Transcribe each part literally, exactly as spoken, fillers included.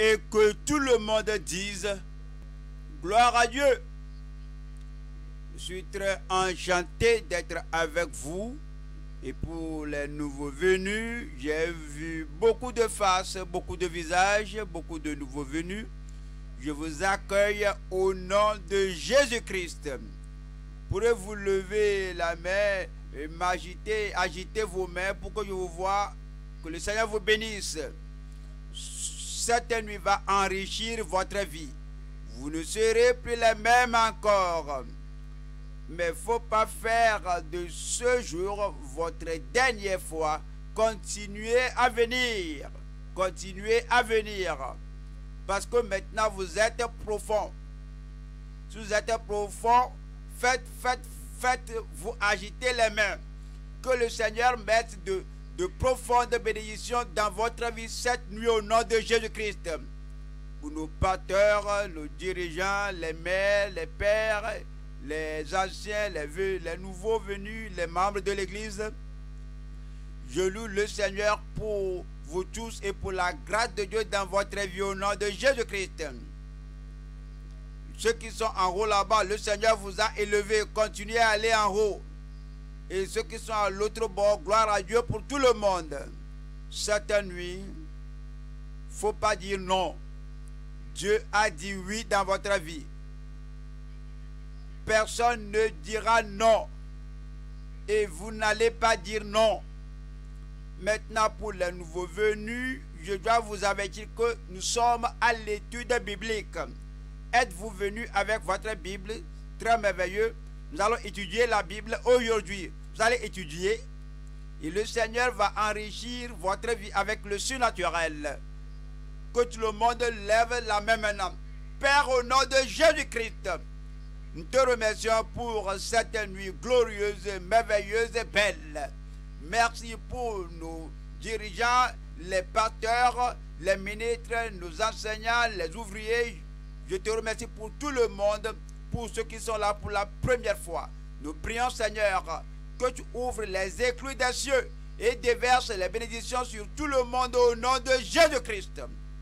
et que tout le monde dise gloire à Dieu. Je suis très enchanté d'être avec vous. Et pour les nouveaux venus, j'ai vu beaucoup de faces, beaucoup de visages, beaucoup de nouveaux venus. Je vous accueille au nom de Jésus-Christ. Pourrez-vous lever la main et m'agiter, agiter vos mains pour que je vous voie, que le Seigneur vous bénisse. Cette nuit va enrichir votre vie. Vous ne serez plus les mêmes encore. Mais il ne faut pas faire de ce jour votre dernière fois. Continuez à venir. Continuez à venir. Parce que maintenant vous êtes profond. Si vous êtes profond, faites, faites, faites, vous agitez les mains. Que le Seigneur mette de, de profondes bénédictions dans votre vie cette nuit au nom de Jésus-Christ. Pour nos pasteurs, nos dirigeants, les mères, les pères, les anciens, les, les nouveaux venus, les membres de l'Église, je loue le Seigneur pour vous tous et pour la grâce de Dieu dans votre vie au nom de Jésus-Christ. Ceux qui sont en haut là-bas, le Seigneur vous a élevé. Continuez à aller en haut. Et ceux qui sont à l'autre bord, gloire à Dieu pour tout le monde. Cette nuit, il ne faut pas dire non. Dieu a dit oui dans votre vie. Personne ne dira non. Et vous n'allez pas dire non. Maintenant, pour les nouveaux venus, je dois vous avertir que nous sommes à l'étude biblique. Êtes-vous venus avec votre Bible? Très merveilleux. Nous allons étudier la Bible aujourd'hui. Vous allez étudier. Et le Seigneur va enrichir votre vie avec le surnaturel. Que tout le monde lève la main maintenant. Père, au nom de Jésus-Christ, nous te remercions pour cette nuit glorieuse, merveilleuse et belle. Merci pour nos dirigeants, les pasteurs, les ministres, nos enseignants, les ouvriers. Je te remercie pour tout le monde, pour ceux qui sont là pour la première fois. Nous prions, Seigneur, que tu ouvres les écluses des cieux et déverses les bénédictions sur tout le monde au nom de Jésus-Christ.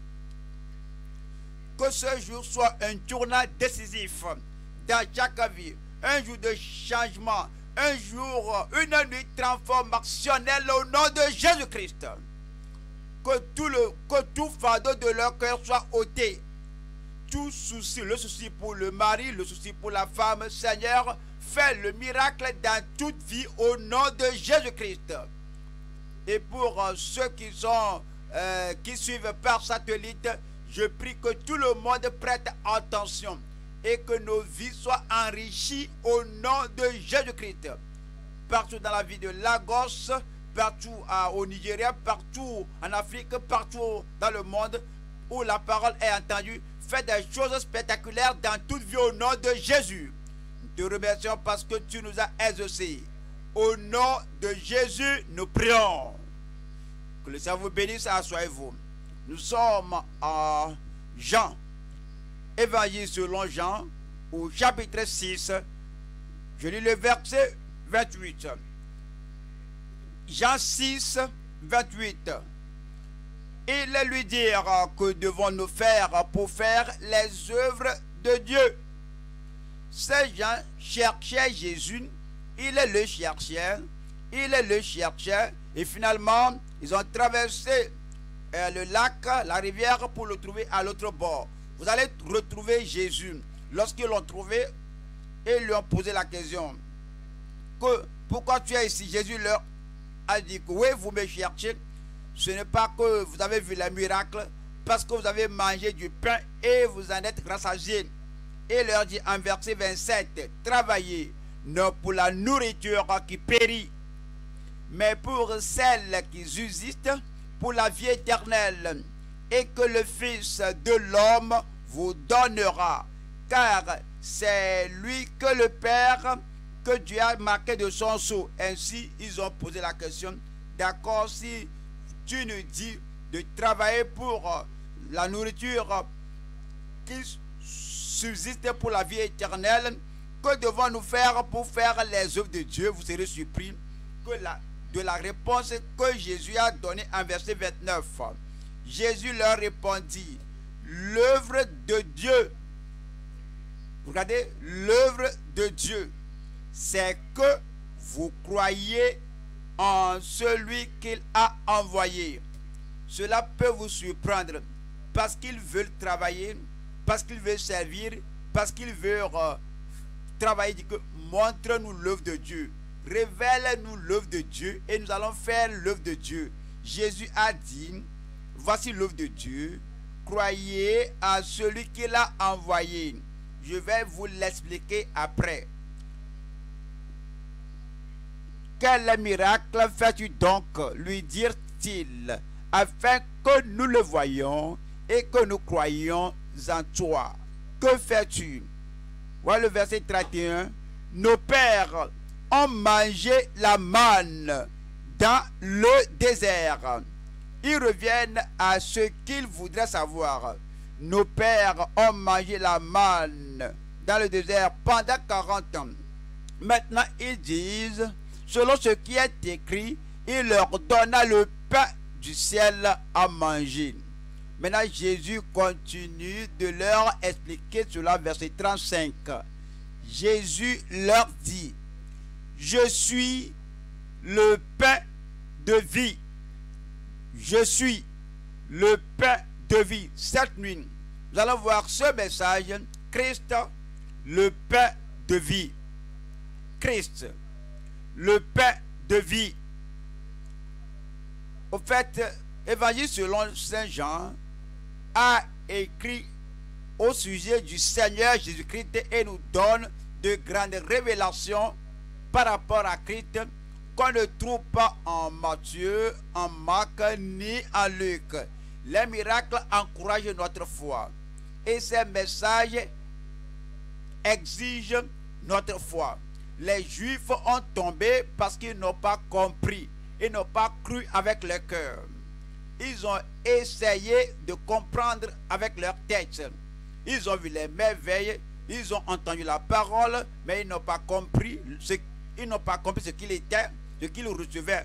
Que ce jour soit un tournant décisif dans chaque vie, un jour de changement, un jour, une nuit transformationnelle au nom de Jésus-Christ. Que tout, le, que tout fardeau de leur cœur soit ôté. Tout souci, le souci pour le mari, le souci pour la femme, Seigneur, fais le miracle dans toute vie au nom de Jésus-Christ. Et pour euh, ceux qui sont, euh, qui suivent par satellite, je prie que tout le monde prête attention et que nos vies soient enrichies au nom de Jésus-Christ. Partout dans la vie de Lagos, partout à, au Nigeria, partout en Afrique, partout dans le monde où la parole est entendue, fais des choses spectaculaires dans toute vie au nom de Jésus. Nous te remercions parce que tu nous as exaucés. Au nom de Jésus, nous prions. Que le Seigneur vous bénisse, asseyez-vous. Nous sommes en Jean, Évangile selon Jean, au chapitre six. Je lis le verset vingt-huit. Jean six, vingt-huit. Ils lui dirent: que devons-nous faire pour faire les œuvres de Dieu? Ces gens cherchaient Jésus, ils le cherchaient, ils le cherchaient, et finalement, ils ont traversé euh, le lac, la rivière, pour le trouver à l'autre bord. Vous allez retrouver Jésus. Lorsqu'ils l'ont trouvé, ils lui ont posé la question: que, pourquoi tu es ici? Jésus leur a dit: oui, vous me cherchez. Ce n'est pas que vous avez vu les miracles, parce que vous avez mangé du pain et vous en êtes rassasiés. Et leur dit en verset vingt-sept: travaillez non pour la nourriture qui périt, mais pour celle qui subsiste, pour la vie éternelle, et que le Fils de l'homme vous donnera. Car c'est lui que le Père, que Dieu a marqué de son sceau. Ainsi, ils ont posé la question: d'accord, si tu nous dis de travailler pour la nourriture qui subsiste pour la vie éternelle, que devons-nous faire pour faire les œuvres de Dieu? Vous serez surpris que la, de la réponse que Jésus a donnée en verset vingt-neuf. Jésus leur répondit: l'œuvre de Dieu. Regardez, l'œuvre de Dieu, c'est que vous croyez en celui qu'il a envoyé. Cela peut vous surprendre parce qu'ils veulent travailler, parce qu'ils veulent servir, parce qu'ils veulent euh, travailler. Dit que montre-nous l'œuvre de Dieu, révèle-nous l'œuvre de Dieu et nous allons faire l'œuvre de Dieu. Jésus a dit, voici l'œuvre de Dieu, croyez en celui qu'il a envoyé. Je vais vous l'expliquer après. Quel miracle fais-tu donc, lui dirent-ils, afin que nous le voyions et que nous croyions en toi? Que fais-tu? Voilà le verset trente et un. Nos pères ont mangé la manne dans le désert. Ils reviennent à ce qu'ils voudraient savoir. Nos pères ont mangé la manne dans le désert pendant quarante ans. Maintenant, ils disent, selon ce qui est écrit, il leur donna le pain du ciel à manger. Maintenant, Jésus continue de leur expliquer cela, verset trente-cinq. Jésus leur dit, je suis le pain de vie. Je suis le pain de vie. Cette nuit, nous allons voir ce message, Christ, le pain de vie. Christ, le pain de vie. Au fait, Évangile selon Saint Jean a écrit au sujet du Seigneur Jésus-Christ et nous donne de grandes révélations par rapport à Christ qu'on ne trouve pas en Matthieu, en Marc, ni en Luc. Les miracles encouragent notre foi. Et ces messages exigent notre foi. Les Juifs ont tombé parce qu'ils n'ont pas compris. Ils n'ont pas cru avec leur cœur. Ils ont essayé de comprendre avec leur tête. Ils ont vu les merveilles. Ils ont entendu la parole, mais ils n'ont pas compris ce, ils n'ont pas compris ce qu'il était, ce qu'il recevait.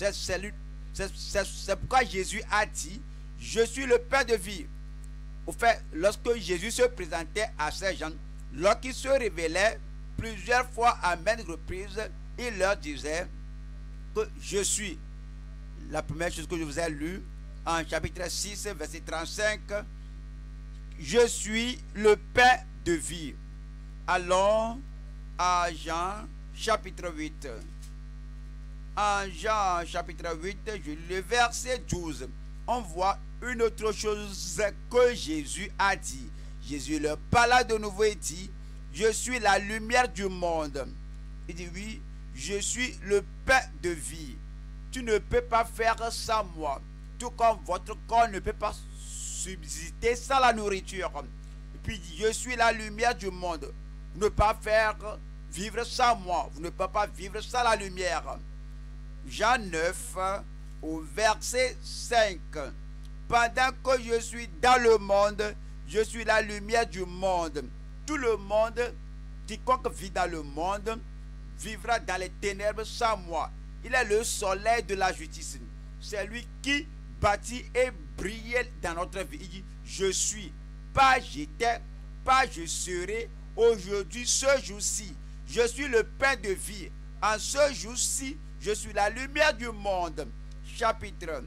C'est pourquoi Jésus a dit, je suis le pain de vie. Au fait, lorsque Jésus se présentait à ces gens, lorsqu'il se révélait plusieurs fois à maintes reprises, il leur disait que je suis. La première chose que je vous ai lue en chapitre six, verset trente-cinq, je suis le pain de vie. Allons à Jean chapitre huit. En Jean chapitre huit, je lis le verset douze. On voit une autre chose que Jésus a dit. Jésus leur parla de nouveau et dit, je suis la lumière du monde. Il dit, oui, je suis le pain de vie. Tu ne peux pas faire sans moi. Tout comme votre corps ne peut pas subsister sans la nourriture. Et puis il dit, je suis la lumière du monde. Vous ne pouvez pas faire vivre sans moi. Vous ne pouvez pas vivre sans la lumière. Jean neuf, au verset cinq. Pendant que je suis dans le monde, je suis la lumière du monde. Tout le monde, quiconque vit dans le monde, vivra dans les ténèbres sans moi. Il est le soleil de la justice. C'est lui qui bâtit et brille dans notre vie. Il dit, je suis, pas j'étais, pas je serai, aujourd'hui, ce jour-ci. Je suis le pain de vie. En ce jour-ci, je suis la lumière du monde. Chapitre,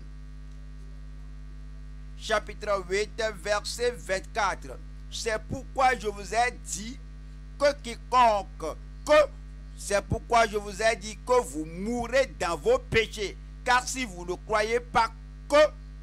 chapitre huit, verset vingt-quatre. C'est pourquoi je vous ai dit que quiconque, que c'est pourquoi je vous ai dit que vous mourrez dans vos péchés. Car si vous ne croyez pas que,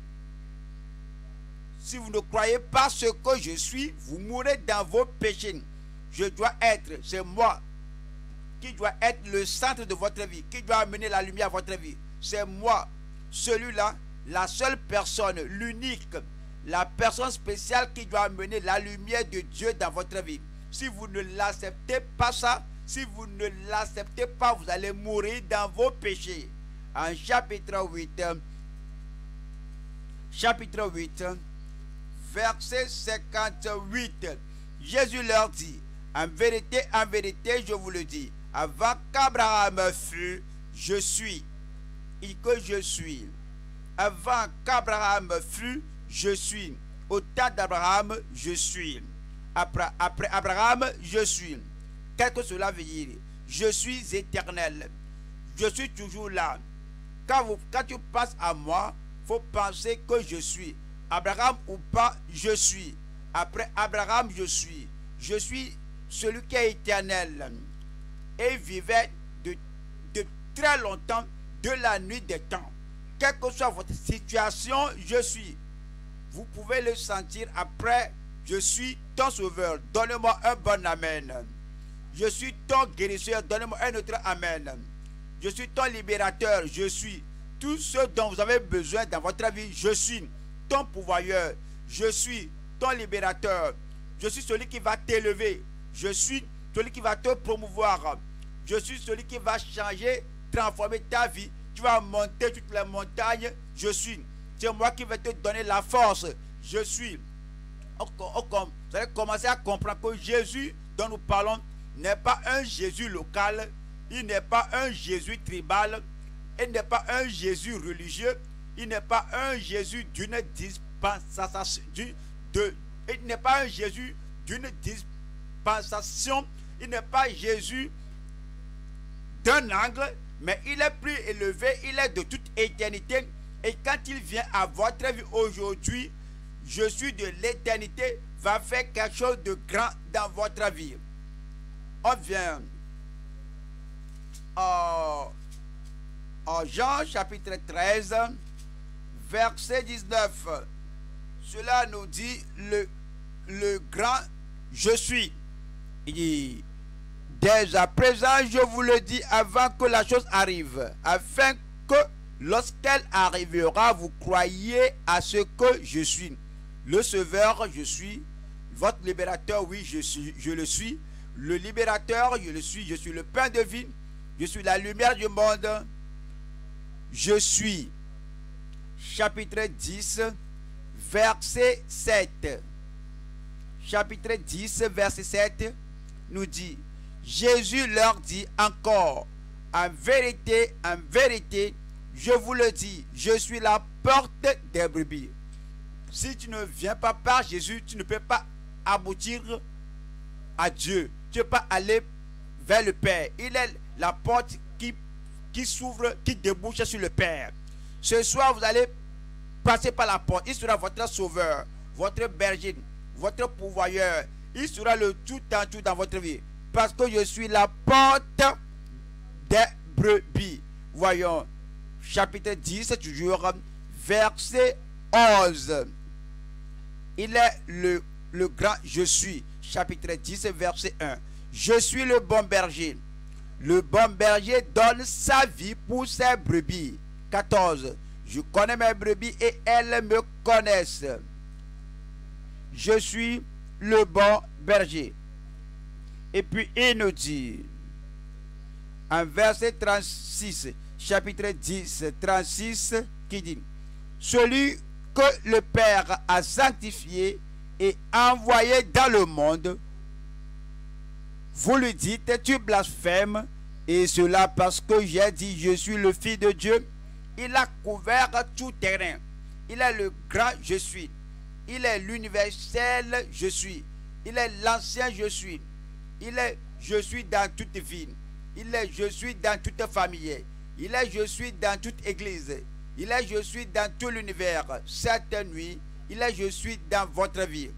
si vous ne croyez pas ce que je suis, vous mourrez dans vos péchés. Je dois être, c'est moi qui dois être le centre de votre vie, qui doit amener la lumière à votre vie. C'est moi, celui-là, la seule personne, l'unique, la personne spéciale qui doit amener la lumière de Dieu dans votre vie. Si vous ne l'acceptez pas ça, si vous ne l'acceptez pas, vous allez mourir dans vos péchés. En chapitre huit, chapitre huit, verset cinquante-huit, Jésus leur dit, en vérité, en vérité, je vous le dis, avant qu'Abraham fût, je suis, et que je suis. Avant qu'Abraham fût, je suis. au temps d'Abraham, je suis. Après, après Abraham, je suis. Qu'est-ce que cela veut dire? Je suis éternel. Je suis toujours là. Quand, vous, quand tu penses à moi, il faut penser que je suis. Abraham ou pas, je suis. Après Abraham, je suis. Je suis celui qui est éternel et vivait de, de très longtemps, de la nuit des temps. Quelle que soit votre situation, je suis. Vous pouvez le sentir après. Je suis ton sauveur. Donne-moi un bon amen. Je suis ton guérisseur. Donne-moi un autre amen. Je suis ton libérateur. Je suis tout ce dont vous avez besoin dans votre vie. Je suis ton pourvoyeur. Je suis ton libérateur. Je suis celui qui va t'élever. Je suis celui qui va te promouvoir. Je suis celui qui va changer, transformer ta vie. Tu vas monter toutes les montagnes. Je suis. C'est moi qui vais te donner la force. Je suis. Vous allez commencer à comprendre que Jésus dont nous parlons n'est pas un Jésus local. Il n'est pas un Jésus tribal. Il n'est pas un Jésus religieux. Il n'est pas un Jésus d'une dispensation. De, il n'est pas un Jésus d'une dispensation. Il n'est pas Jésus d'un angle, mais il est plus élevé. Il est de toute éternité. Et quand il vient à votre vie aujourd'hui, je suis de l'éternité, va faire quelque chose de grand dans votre vie. On vient en, en Jean chapitre treize, verset dix-neuf. Cela nous dit le, le grand je suis. Il dit, dès à présent, je vous le dis avant que la chose arrive, afin que lorsqu'elle arrivera, vous croyez à ce que je suis. Le sauveur, je suis. Votre libérateur, oui, je, suis, je le suis. Le libérateur, je le suis. Je suis le pain de vie. Je suis la lumière du monde. Je suis. Chapitre dix, verset sept. Chapitre dix, verset sept nous dit, Jésus leur dit encore, en vérité, en vérité, je vous le dis, je suis la porte des brebis. Si tu ne viens pas par Jésus, tu ne peux pas aboutir à Dieu. Tu ne peux pas aller vers le Père. Il est la porte qui, qui s'ouvre, qui débouche sur le Père. Ce soir, vous allez passer par la porte. Il sera votre sauveur, votre berger, votre pourvoyeur. Il sera le tout en tout dans votre vie. Parce que je suis la porte des brebis. Voyons, chapitre dix, toujours, verset onze. Il est le, le grand je suis. Chapitre dix, verset un. Je suis le bon berger. Le bon berger donne sa vie pour ses brebis. quatorze. Je connais mes brebis et elles me connaissent. Je suis le bon berger. Et puis il nous dit, en verset trente-six, chapitre dix, trente-six, qui dit, celui que le Père a sanctifié et envoyé dans le monde, vous lui dites, tu blasphèmes, et cela parce que j'ai dit, je suis le Fils de Dieu. Il a couvert tout terrain. Il est le grand je suis. Il est l'universel je suis. Il est l'ancien je suis. Il est je suis dans toute vie. Il est je suis dans toute famille. Il est je suis dans toute église. Il est je suis dans tout l'univers. Cette nuit, il est je suis dans votre vie.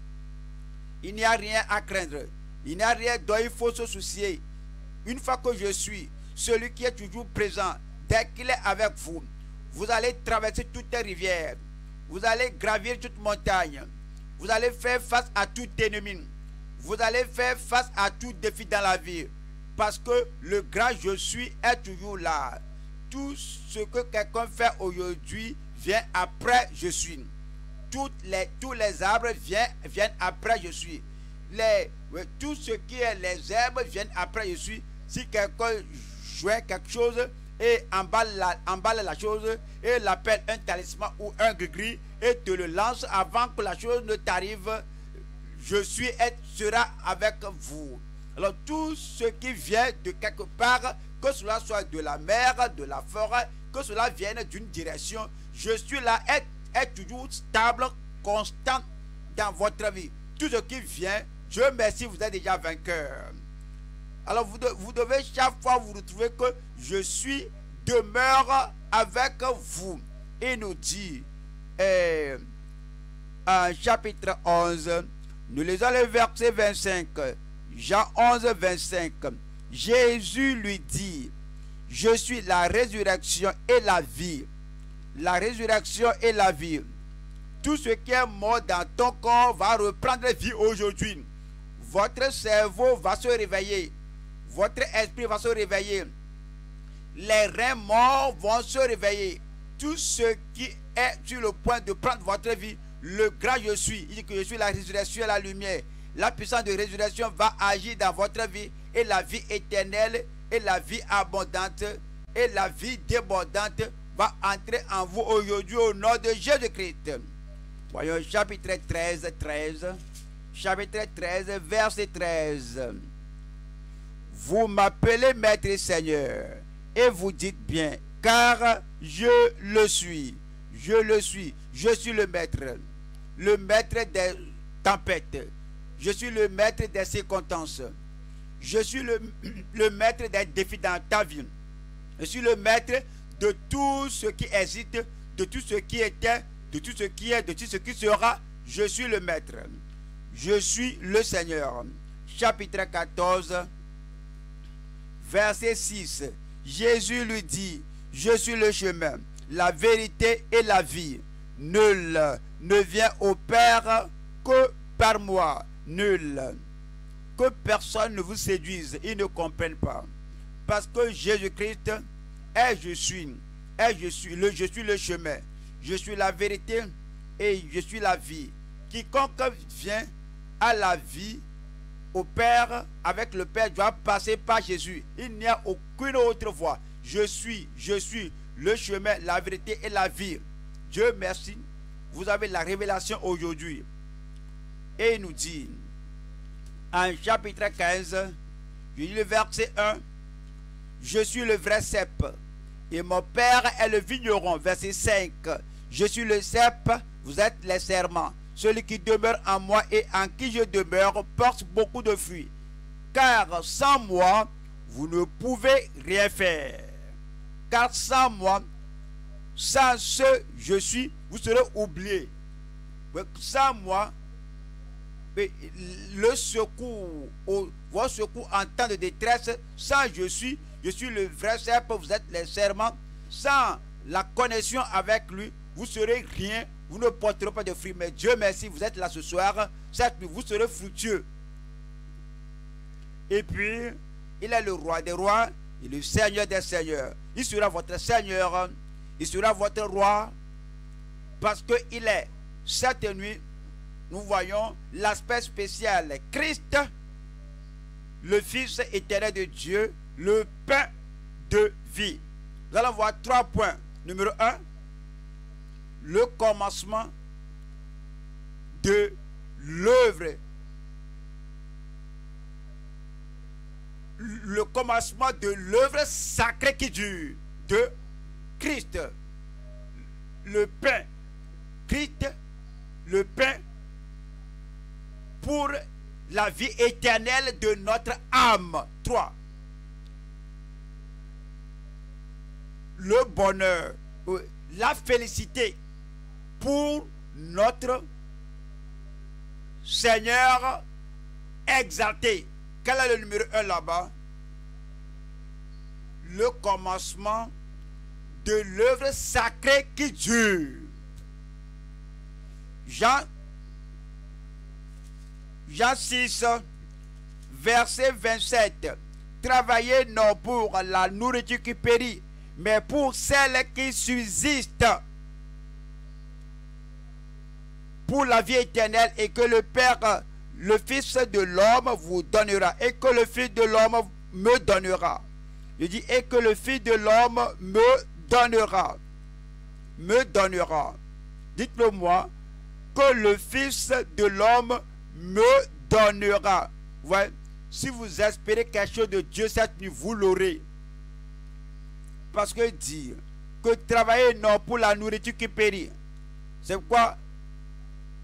Il n'y a rien à craindre. Il n'y a rien dont il faut se soucier. Une fois que je suis celui qui est toujours présent, dès qu'il est avec vous, vous allez traverser toutes les rivières. Vous allez gravir toute montagne. Vous allez faire face à tout ennemi. Vous allez faire face à tout défi dans la vie. Parce que le grand je suis est toujours là. Tout ce que quelqu'un fait aujourd'hui vient après je suis. Toutes les, tous les arbres viennent, viennent après je suis. Les, tout ce qui est les herbes viennent après je suis. Si quelqu'un joint quelque chose et emballe la, emballe la chose et l'appelle un talisman ou un gris-gris et te le lance avant que la chose ne t'arrive, je suis et sera avec vous. Alors tout ce qui vient de quelque part, que cela soit de la mer, de la forêt, que cela vienne d'une direction, je suis là, est, est toujours stable constant dans votre vie. Tout ce qui vient, Dieu merci, vous êtes déjà vainqueur. Alors vous, de, vous devez chaque fois vous retrouver que je suis demeure avec vous. Il nous dit eh, en chapitre onze, nous lisons le verset vingt-cinq, Jean onze, vingt-cinq. Jésus lui dit, je suis la résurrection et la vie. La résurrection et la vie. Tout ce qui est mort dans ton corps va reprendre vie aujourd'hui. Votre cerveau va se réveiller. Votre esprit va se réveiller. Les reins morts vont se réveiller. Tout ce qui est sur le point de prendre votre vie, le grand je suis, il dit que je suis la résurrection et la lumière. La puissance de résurrection va agir dans votre vie et la vie éternelle et la vie abondante et la vie débordante va entrer en vous aujourd'hui au nom de Jésus-Christ. Voyons chapitre treize, treize. Chapitre treize, verset treize. Vous m'appelez Maître et Seigneur, et vous dites bien, car je le suis. Je le suis. Je suis le Maître. Le Maître des tempêtes. Je suis le Maître des circonstances. Je suis le, le Maître des défis dans ta vie. Je suis le Maître de tout ce qui existe, de tout ce qui était, de tout ce qui est, de tout ce qui sera. Je suis le Maître. Je suis le Seigneur. Chapitre quatorze, verset six. Jésus lui dit, je suis le chemin, la vérité et la vie. Nul ne vient au Père que par moi. Nul. Que personne ne vous séduise. Ils ne comprennent pas. Parce que Jésus-Christ est je suis. Est je suis. Le, je suis le chemin. Je suis la vérité et je suis la vie. Quiconque vient à la vie, au Père, avec le Père, doit passer par Jésus. Il n'y a aucune autre voie. Je suis, je suis le chemin, la vérité et la vie. Dieu merci. Vous avez la révélation aujourd'hui. Et il nous dit, en chapitre quinze, je lis le verset un, je suis le vrai cep, et mon Père est le vigneron. Verset cinq, je suis le cep, vous êtes les serments. Celui qui demeure en moi et en qui je demeure porte beaucoup de fruits. Car sans moi, vous ne pouvez rien faire. Car sans moi, sans ce je suis, vous serez oubliés. Sans moi, le secours, votre secours en temps de détresse, sans je suis, je suis le vrai cep, vous êtes les serments. Sans la connexion avec lui, vous serez rien. Vous ne porterez pas de fruits, mais Dieu merci, vous êtes là ce soir, certes, vous serez fructueux. Et puis, il est le roi des rois et le Seigneur des seigneurs. Il sera votre Seigneur, il sera votre roi, parce qu'il est. Cette nuit, nous voyons l'aspect spécial. Christ, le Fils éternel de Dieu, le pain de vie. Nous allons voir trois points. Numéro un, le commencement de l'œuvre. Le commencement de l'œuvre sacrée qui dure de Christ. Le pain. Christ, le pain pour la vie éternelle de notre âme. Trois. Le bonheur, la félicité pour notre Seigneur exalté. Quel est le numéro un là-bas? Le commencement de l'œuvre sacrée qui dure. Jean, Jean six, verset vingt-sept. Travaillez non pour la nourriture qui périt, mais pour celle qui subsiste, pour la vie éternelle, et que le Père, le Fils de l'homme vous donnera, et que le Fils de l'homme me donnera. Je dis, et que le Fils de l'homme me donnera. Me donnera. Dites-le moi, que le Fils de l'homme me donnera. Ouais. Si vous espérez quelque chose de Dieu cette nuit, vous l'aurez. Parce que dire que travailler non pour la nourriture qui périt, c'est quoi?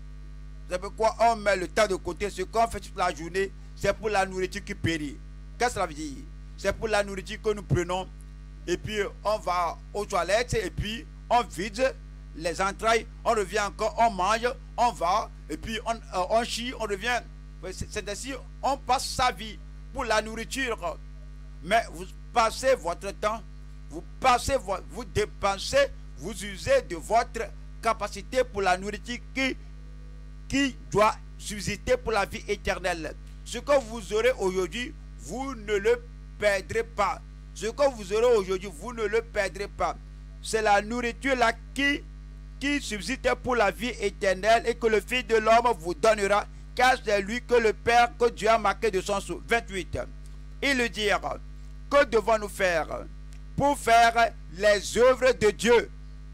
C'est pourquoi on met le temps de côté. Ce qu'on fait toute la journée, c'est pour la nourriture qui périt. Qu'est-ce que cela veut dire? C'est pour la nourriture que nous prenons. Et puis on va aux toilettes et puis on vide les entrailles. On revient encore, on mange, on va. Et puis on, euh, on chie, on revient. C'est ainsi, on passe sa vie pour la nourriture. Mais vous passez votre temps, vous passez, vous dépensez, vous usez de votre capacité pour la nourriture qui, qui doit subsister pour la vie éternelle. Ce que vous aurez aujourd'hui, vous ne le perdrez pas. Ce que vous aurez aujourd'hui, vous ne le perdrez pas. C'est la nourriture là qui, qui subsiste pour la vie éternelle et que le Fils de l'homme vous donnera, car c'est lui que le Père, que Dieu a marqué de son sceau. vingt-huit. Il lui dit, que devons-nous faire pour faire les œuvres de Dieu?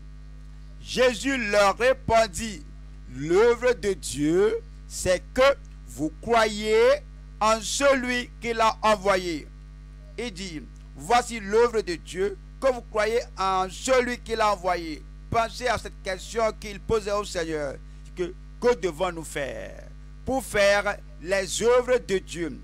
Jésus leur répondit, l'œuvre de Dieu, c'est que vous croyez en celui qu'il a envoyé. Il dit, voici l'œuvre de Dieu, que vous croyez en celui qu'il a envoyé. Pensez à cette question qu'il posait au Seigneur. Que, que devons-nous faire pour faire les œuvres de Dieu?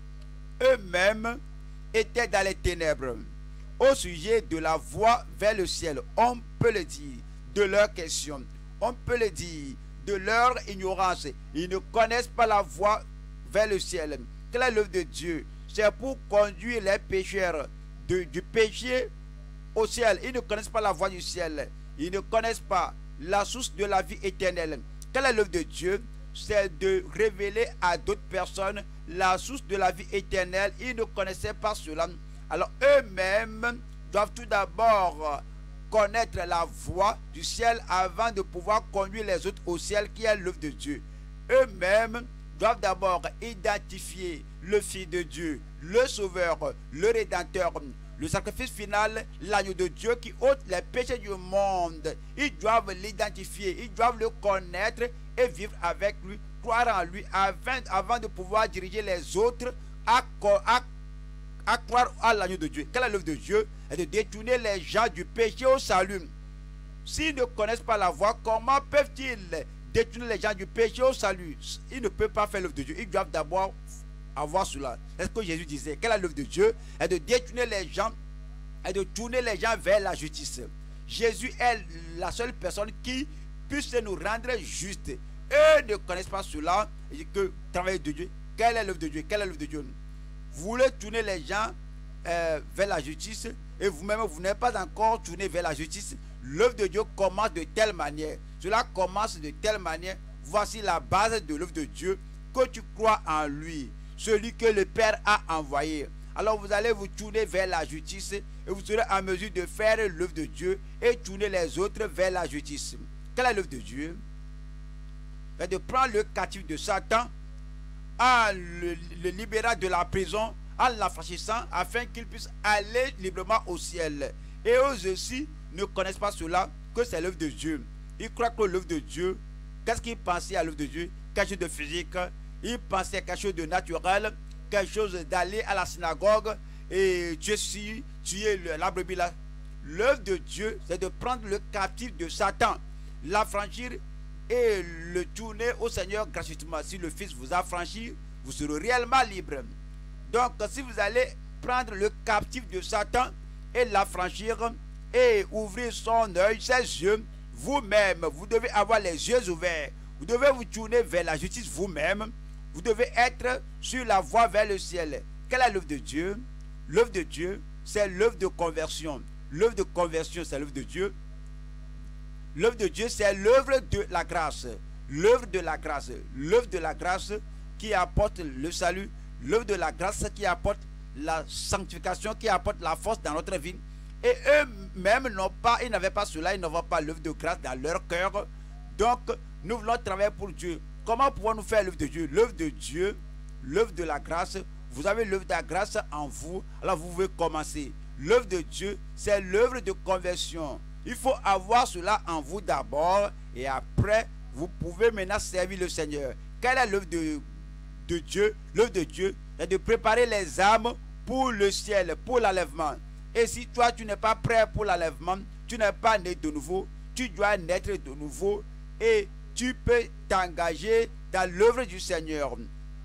Eux-mêmes étaient dans les ténèbres. Au sujet de la voie vers le ciel, on peut le dire, de leur question, on peut le dire, de leur ignorance. Ils ne connaissent pas la voie vers le ciel. Quelle est l'œuvre de Dieu? C'est pour conduire les pécheurs de, du péché au ciel. Ils ne connaissent pas la voie du ciel. Ils ne connaissent pas la source de la vie éternelle. Quelle est l'œuvre de Dieu? C'est de révéler à d'autres personnes la source de la vie éternelle. Ils ne connaissaient pas cela. Alors eux-mêmes doivent tout d'abord connaître la voie du ciel avant de pouvoir conduire les autres au ciel, qui est l'œuvre de Dieu. Eux-mêmes doivent d'abord identifier le Fils de Dieu, le Sauveur, le Rédempteur, le sacrifice final, l'agneau de Dieu qui ôte les péchés du monde. Ils doivent l'identifier, ils doivent le connaître et vivre avec lui, croire en lui, avant, avant de pouvoir diriger les autres à, à, à croire à l'agneau de Dieu. Quelle est l'œuvre de Dieu? C'est de détourner les gens du péché au salut. S'ils ne connaissent pas la voie, comment peuvent-ils détourner les gens du péché au salut? Ils ne peuvent pas faire l'œuvre de Dieu. Ils doivent d'abord avoir cela. C'est ce que Jésus disait. Quelle est l'œuvre de Dieu? C'est de détourner les gens et de tourner les gens vers la justice. Jésus est la seule personne qui puisse nous rendre justes. Eux ne connaissent pas cela. Et que travail de Dieu. Quelle est l'œuvre de Dieu? Quelle est l'œuvre de Dieu? Vous voulez tourner les gens euh, vers la justice et vous-même vous n'êtes pas encore tourné vers la justice. L'œuvre de Dieu commence de telle manière. Cela commence de telle manière. Voici la base de l'œuvre de Dieu. Que tu crois en lui, celui que le Père a envoyé. Alors vous allez vous tourner vers la justice et vous serez en mesure de faire l'œuvre de Dieu et tourner les autres vers la justice. Quelle est l'œuvre de Dieu? C'est de prendre le captif de Satan en le, le libérant de la prison, en l'affranchissant afin qu'il puisse aller librement au ciel. Et eux aussi ne connaissent pas cela, que c'est l'œuvre de Dieu. Ils croient que l'œuvre de Dieu, qu'est-ce qu'ils pensaient à l'œuvre de Dieu? Quelque chose de physique. Ils pensaient à quelque chose de naturel, quelque chose d'aller à la synagogue et Dieu si tu es la brebis là. L'œuvre de Dieu, c'est de prendre le captif de Satan, l'affranchir et le tourner au Seigneur gratuitement. Si le Fils vous a franchi, vous serez réellement libre. Donc, si vous allez prendre le captif de Satan et l'affranchir et ouvrir son œil, ses yeux, vous-même, vous devez avoir les yeux ouverts. Vous devez vous tourner vers la justice vous-même. Vous devez être sur la voie vers le ciel. Quelle est l'œuvre de Dieu? L'œuvre de Dieu, c'est l'œuvre de conversion. L'œuvre de conversion, c'est l'œuvre de Dieu. L'œuvre de Dieu, c'est l'œuvre de la grâce. L'œuvre de la grâce. L'œuvre de la grâce qui apporte le salut. L'œuvre de la grâce qui apporte la sanctification, qui apporte la force dans notre vie. Et eux-mêmes n'ont pas, ils n'avaient pas cela, ils n'avaient pas l'œuvre de grâce dans leur cœur. Donc, nous voulons travailler pour Dieu. Comment pouvons-nous faire l'œuvre de Dieu? L'œuvre de Dieu, l'œuvre de la grâce. Vous avez l'œuvre de la grâce en vous, alors vous pouvez commencer. L'œuvre de Dieu, c'est l'œuvre de conversion. Il faut avoir cela en vous d'abord et après, vous pouvez maintenant servir le Seigneur. Quelle est l'œuvre de, de Dieu? L'œuvre de Dieu, c'est de préparer les âmes pour le ciel, pour l'enlèvement. Et si toi, tu n'es pas prêt pour l'enlèvement, tu n'es pas né de nouveau, tu dois naître de nouveau et tu peux t'engager dans l'œuvre du Seigneur,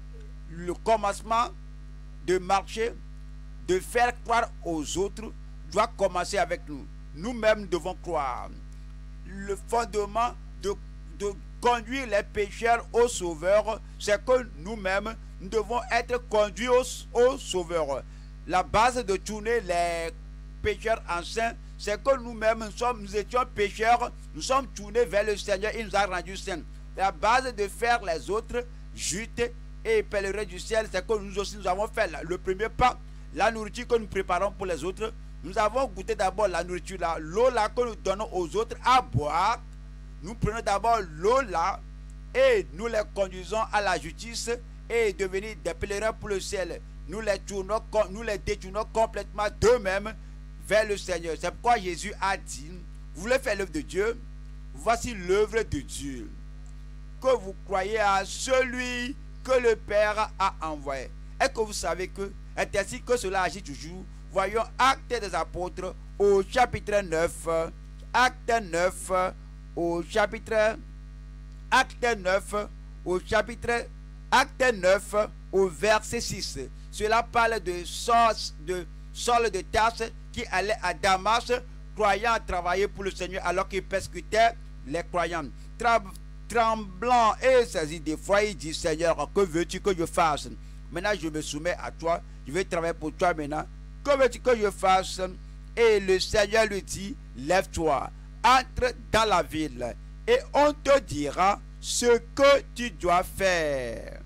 le commencement de marcher, de faire croire aux autres, doit commencer avec nous. Nous-mêmes devons croire. Le fondement de, de conduire les pécheurs au Sauveur, c'est que nous-mêmes, nous devons être conduits au, au Sauveur. La base de tourner les pécheurs anciens, c'est que nous-mêmes, nous, sommes, nous étions pécheurs, nous sommes tournés vers le Seigneur, il nous a rendus saints. La base de faire les autres justes et pèlerins du ciel, c'est que nous aussi nous avons fait le premier pas, la nourriture que nous préparons pour les autres. Nous avons goûté d'abord la nourriture là, l'eau là que nous donnons aux autres à boire. Nous prenons d'abord l'eau là et nous les conduisons à la justice et devenir des pèlerins pour le ciel. Nous les, tournons, nous les détournons complètement d'eux-mêmes vers le Seigneur. C'est pourquoi Jésus a dit, vous voulez faire l'œuvre de Dieu? Voici l'œuvre de Dieu. Que vous croyez à celui que le Père a envoyé. Est-ce que vous savez que c'est ainsi que cela agit toujours? Voyons Actes des Apôtres au chapitre neuf. Actes neuf au chapitre Actes neuf au chapitre Actes neuf au verset six. Cela parle de Saul de, Saul de Tarse qui allait à Damas, croyant travailler pour le Seigneur alors qu'il persécutait les croyants. Tra Tremblant et saisi d'effroi, il dit, Seigneur, que veux-tu que je fasse? Maintenant, je me soumets à toi. Je vais travailler pour toi maintenant. Que veux-tu que je fasse? Et le Seigneur lui dit, lève-toi, entre dans la ville et on te dira ce que tu dois faire.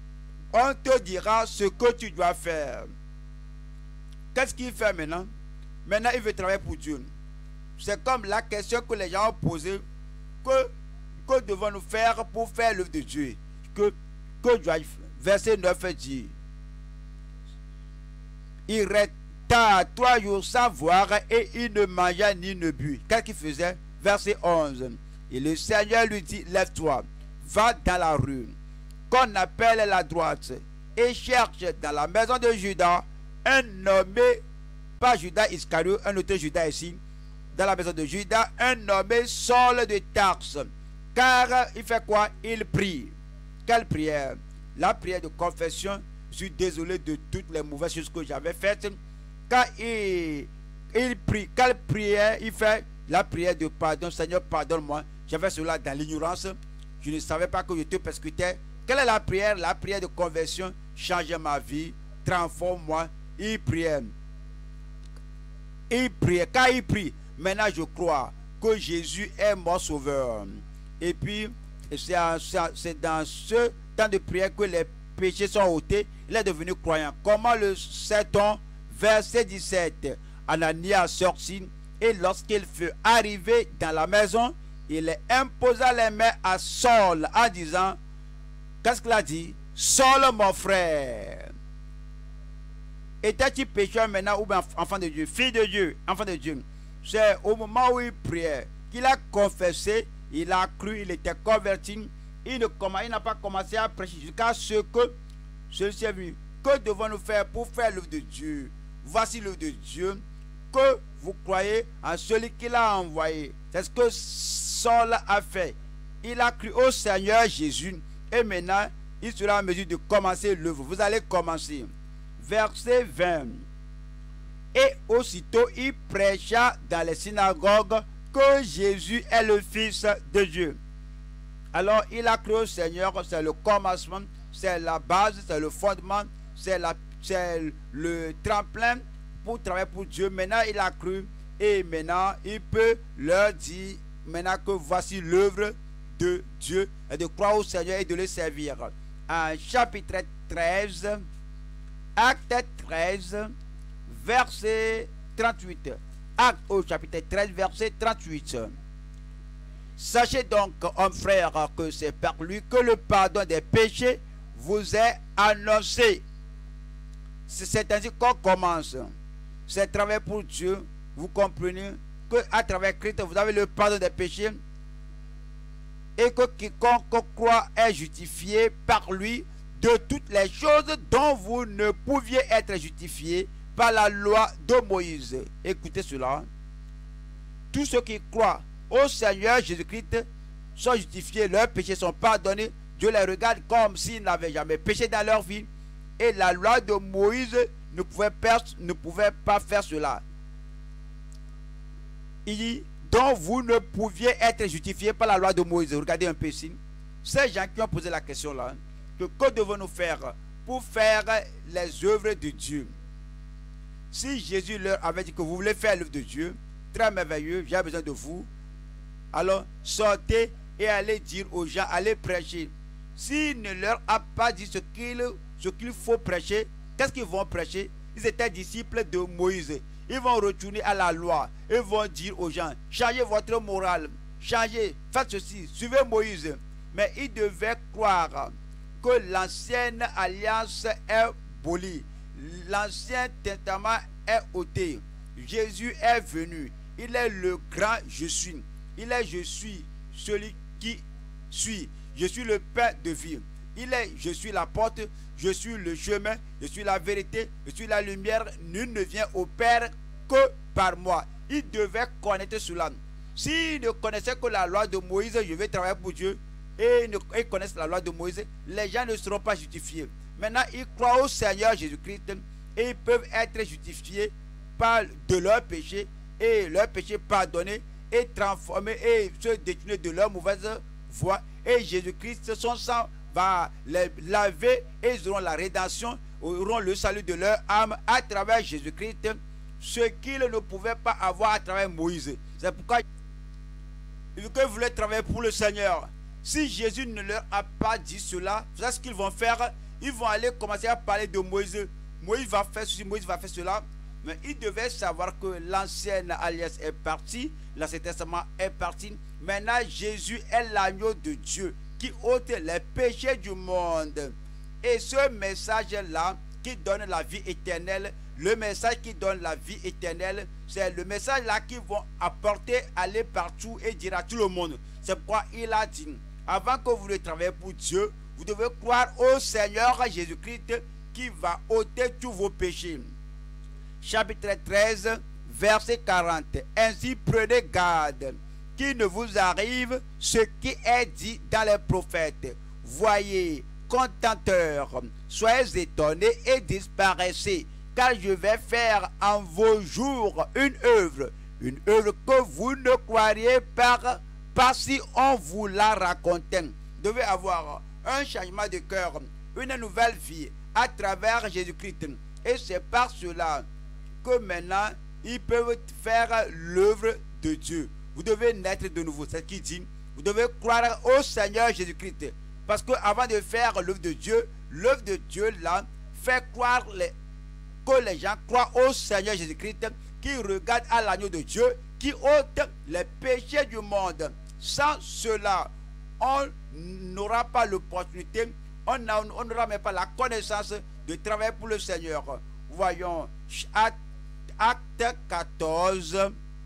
On te dira ce que tu dois faire. Qu'est-ce qu'il fait maintenant? Maintenant, il veut travailler pour Dieu. C'est comme la question que les gens ont posée. Que, que devons-nous faire pour faire l'œuvre de Dieu? Que, que dois-je faire? Verset neuf dit, il resta trois jours sans voir et il ne mangea ni ne but. Qu'est-ce qu'il faisait? Verset onze. Et le Seigneur lui dit, lève-toi, va dans la rue qu'on appelle la droite et cherche dans la maison de Judas un nommé, pas Judas Iscariot, un autre Judas ici, dans la maison de Judas, un nommé Saul de Tarse. Car il fait quoi? Il prie. Quelle prière? La prière de confession. Je suis désolé de toutes les mauvaises choses que j'avais faites. Quand il, il prie, quelle prière il fait? La prière de pardon. Seigneur, pardonne-moi. J'avais cela dans l'ignorance. Je ne savais pas que je te persécutais. Quelle est la prière? La prière de conversion. Change ma vie. Transforme-moi. Il prie. Il prie. Quand il prie, maintenant je crois que Jésus est mon sauveur. Et puis, c'est dans ce temps de prière que les péchés sont ôtés. Il est devenu croyant. Comment le sait-on? Verset dix-sept. Ananias sortit et lorsqu'il fut arrivé dans la maison, il imposa les mains à Saul en disant, qu'est-ce qu'il a dit? Saul, mon frère, était-il pécheur maintenant ou bien enfant de Dieu? Fille de Dieu, enfant de Dieu. C'est au moment où il priait qu'il a confessé, il a cru, il était converti. Il n'a pas commencé à prêcher jusqu'à ce que celui-ci est venu. Que devons-nous faire pour faire l'œuvre de Dieu? Voici l'œuvre de Dieu. Que vous croyez en celui qu'il a envoyé. C'est ce que Saul a fait. Il a cru au Seigneur Jésus. Et maintenant, il sera en mesure de commencer l'œuvre. Vous allez commencer. Verset vingt. Et aussitôt, il prêcha dans les synagogues que Jésus est le Fils de Dieu. Alors, il a cru au Seigneur, c'est le commencement, c'est la base, c'est le fondement, c'est le tremplin pour travailler pour Dieu. Maintenant, il a cru et maintenant, il peut leur dire, maintenant que voici l'œuvre de Dieu, et de croire au Seigneur et de le servir. En chapitre treize, acte treize, verset trente-huit. Acte au chapitre treize, verset trente-huit. Sachez donc, homme frère, que c'est par lui que le pardon des péchés vous est annoncé. C'est ainsi qu'on commence. C'est travail pour Dieu. Vous comprenez qu'à travers Christ, vous avez le pardon des péchés. Et que quiconque croit est justifié par lui de toutes les choses dont vous ne pouviez être justifié par la loi de Moïse. Écoutez cela. Tous ceux qui croient au Seigneur Jésus-Christ sont justifiés, leurs péchés sont pardonnés Dieu les regarde comme s'ils n'avaient jamais péché dans leur vie. Et la loi de Moïse ne pouvait pas, ne pouvait pas faire cela. Il dit, donc vous ne pouviez être justifiés par la loi de Moïse. Regardez un peu ici. Ces gens qui ont posé la question là, que, que devons-nous faire pour faire les œuvres de Dieu? Si Jésus leur avait dit que vous voulez faire l'œuvre de Dieu, très merveilleux, j'ai besoin de vous, alors sortez et allez dire aux gens, allez prêcher. S'il ne leur a pas dit ce qu'il ce qu'il faut prêcher, qu'est-ce qu'ils vont prêcher? Ils étaient disciples de Moïse. Ils vont retourner à la loi. Ils vont dire aux gens, changez votre morale, changez, faites ceci, suivez Moïse. Mais ils devaient croire que l'ancienne alliance est abolie. L'ancien testament est ôté. Jésus est venu. Il est le grand je suis. Il est je suis celui qui suis. Je suis le pain de vie. Il est je suis la porte. Je suis le chemin. Je suis la vérité. Je suis la lumière. Nul ne vient au Père que par moi. Il devait connaître cela. S'il ne connaissait que la loi de Moïse, je vais travailler pour Dieu, et ils connaissent la loi de Moïse, les gens ne seront pas justifiés. Maintenant, ils croient au Seigneur Jésus-Christ et ils peuvent être justifiés par de leurs péchés et leurs péchés pardonnés et transformés et se détourner de leur mauvaise voie. Et Jésus-Christ, son sang va les laver et ils auront la rédemption, auront le salut de leur âme à travers Jésus-Christ, ce qu'ils ne pouvaient pas avoir à travers Moïse. C'est pourquoi ils voulaient travailler pour le Seigneur. Si Jésus ne leur a pas dit cela, vous savez ce qu'ils vont faire? Ils vont aller commencer à parler de Moïse. Moïse va faire ceci, Moïse va faire cela. Mais ils devaient savoir que l'ancienne alliance est partie, l'Ancien Testament est parti. Maintenant, Jésus est l'agneau de Dieu qui ôte les péchés du monde. Et ce message-là qui donne la vie éternelle, le message qui donne la vie éternelle, c'est le message là qu'ils vont apporter, aller partout et dire à tout le monde. C'est pourquoi il a dit, avant que vous ne travaillez pour Dieu, vous devez croire au Seigneur Jésus-Christ qui va ôter tous vos péchés. Chapitre treize, verset quarante. Ainsi prenez garde qu'il ne vous arrive ce qui est dit dans les prophètes. Voyez, contenteurs, soyez étonnés et disparaissez, car je vais faire en vos jours une œuvre, une œuvre que vous ne croiriez pas, pas si on vous la racontait. Vous devez avoir un changement de cœur, une nouvelle vie à travers Jésus-Christ. Et c'est par cela que maintenant, ils peuvent faire l'œuvre de Dieu. Vous devez naître de nouveau, c'est ce qu'il dit. Vous devez croire au Seigneur Jésus-Christ. Parce qu'avant de faire l'œuvre de Dieu, l'œuvre de Dieu là, fait croire les, que les gens croient au Seigneur Jésus-Christ, qui regarde à l'agneau de Dieu, qui ôte les péchés du monde. Sans cela, on n'aura pas l'opportunité, on n'aura même pas la connaissance de travailler pour le Seigneur. Voyons, acte quatorze,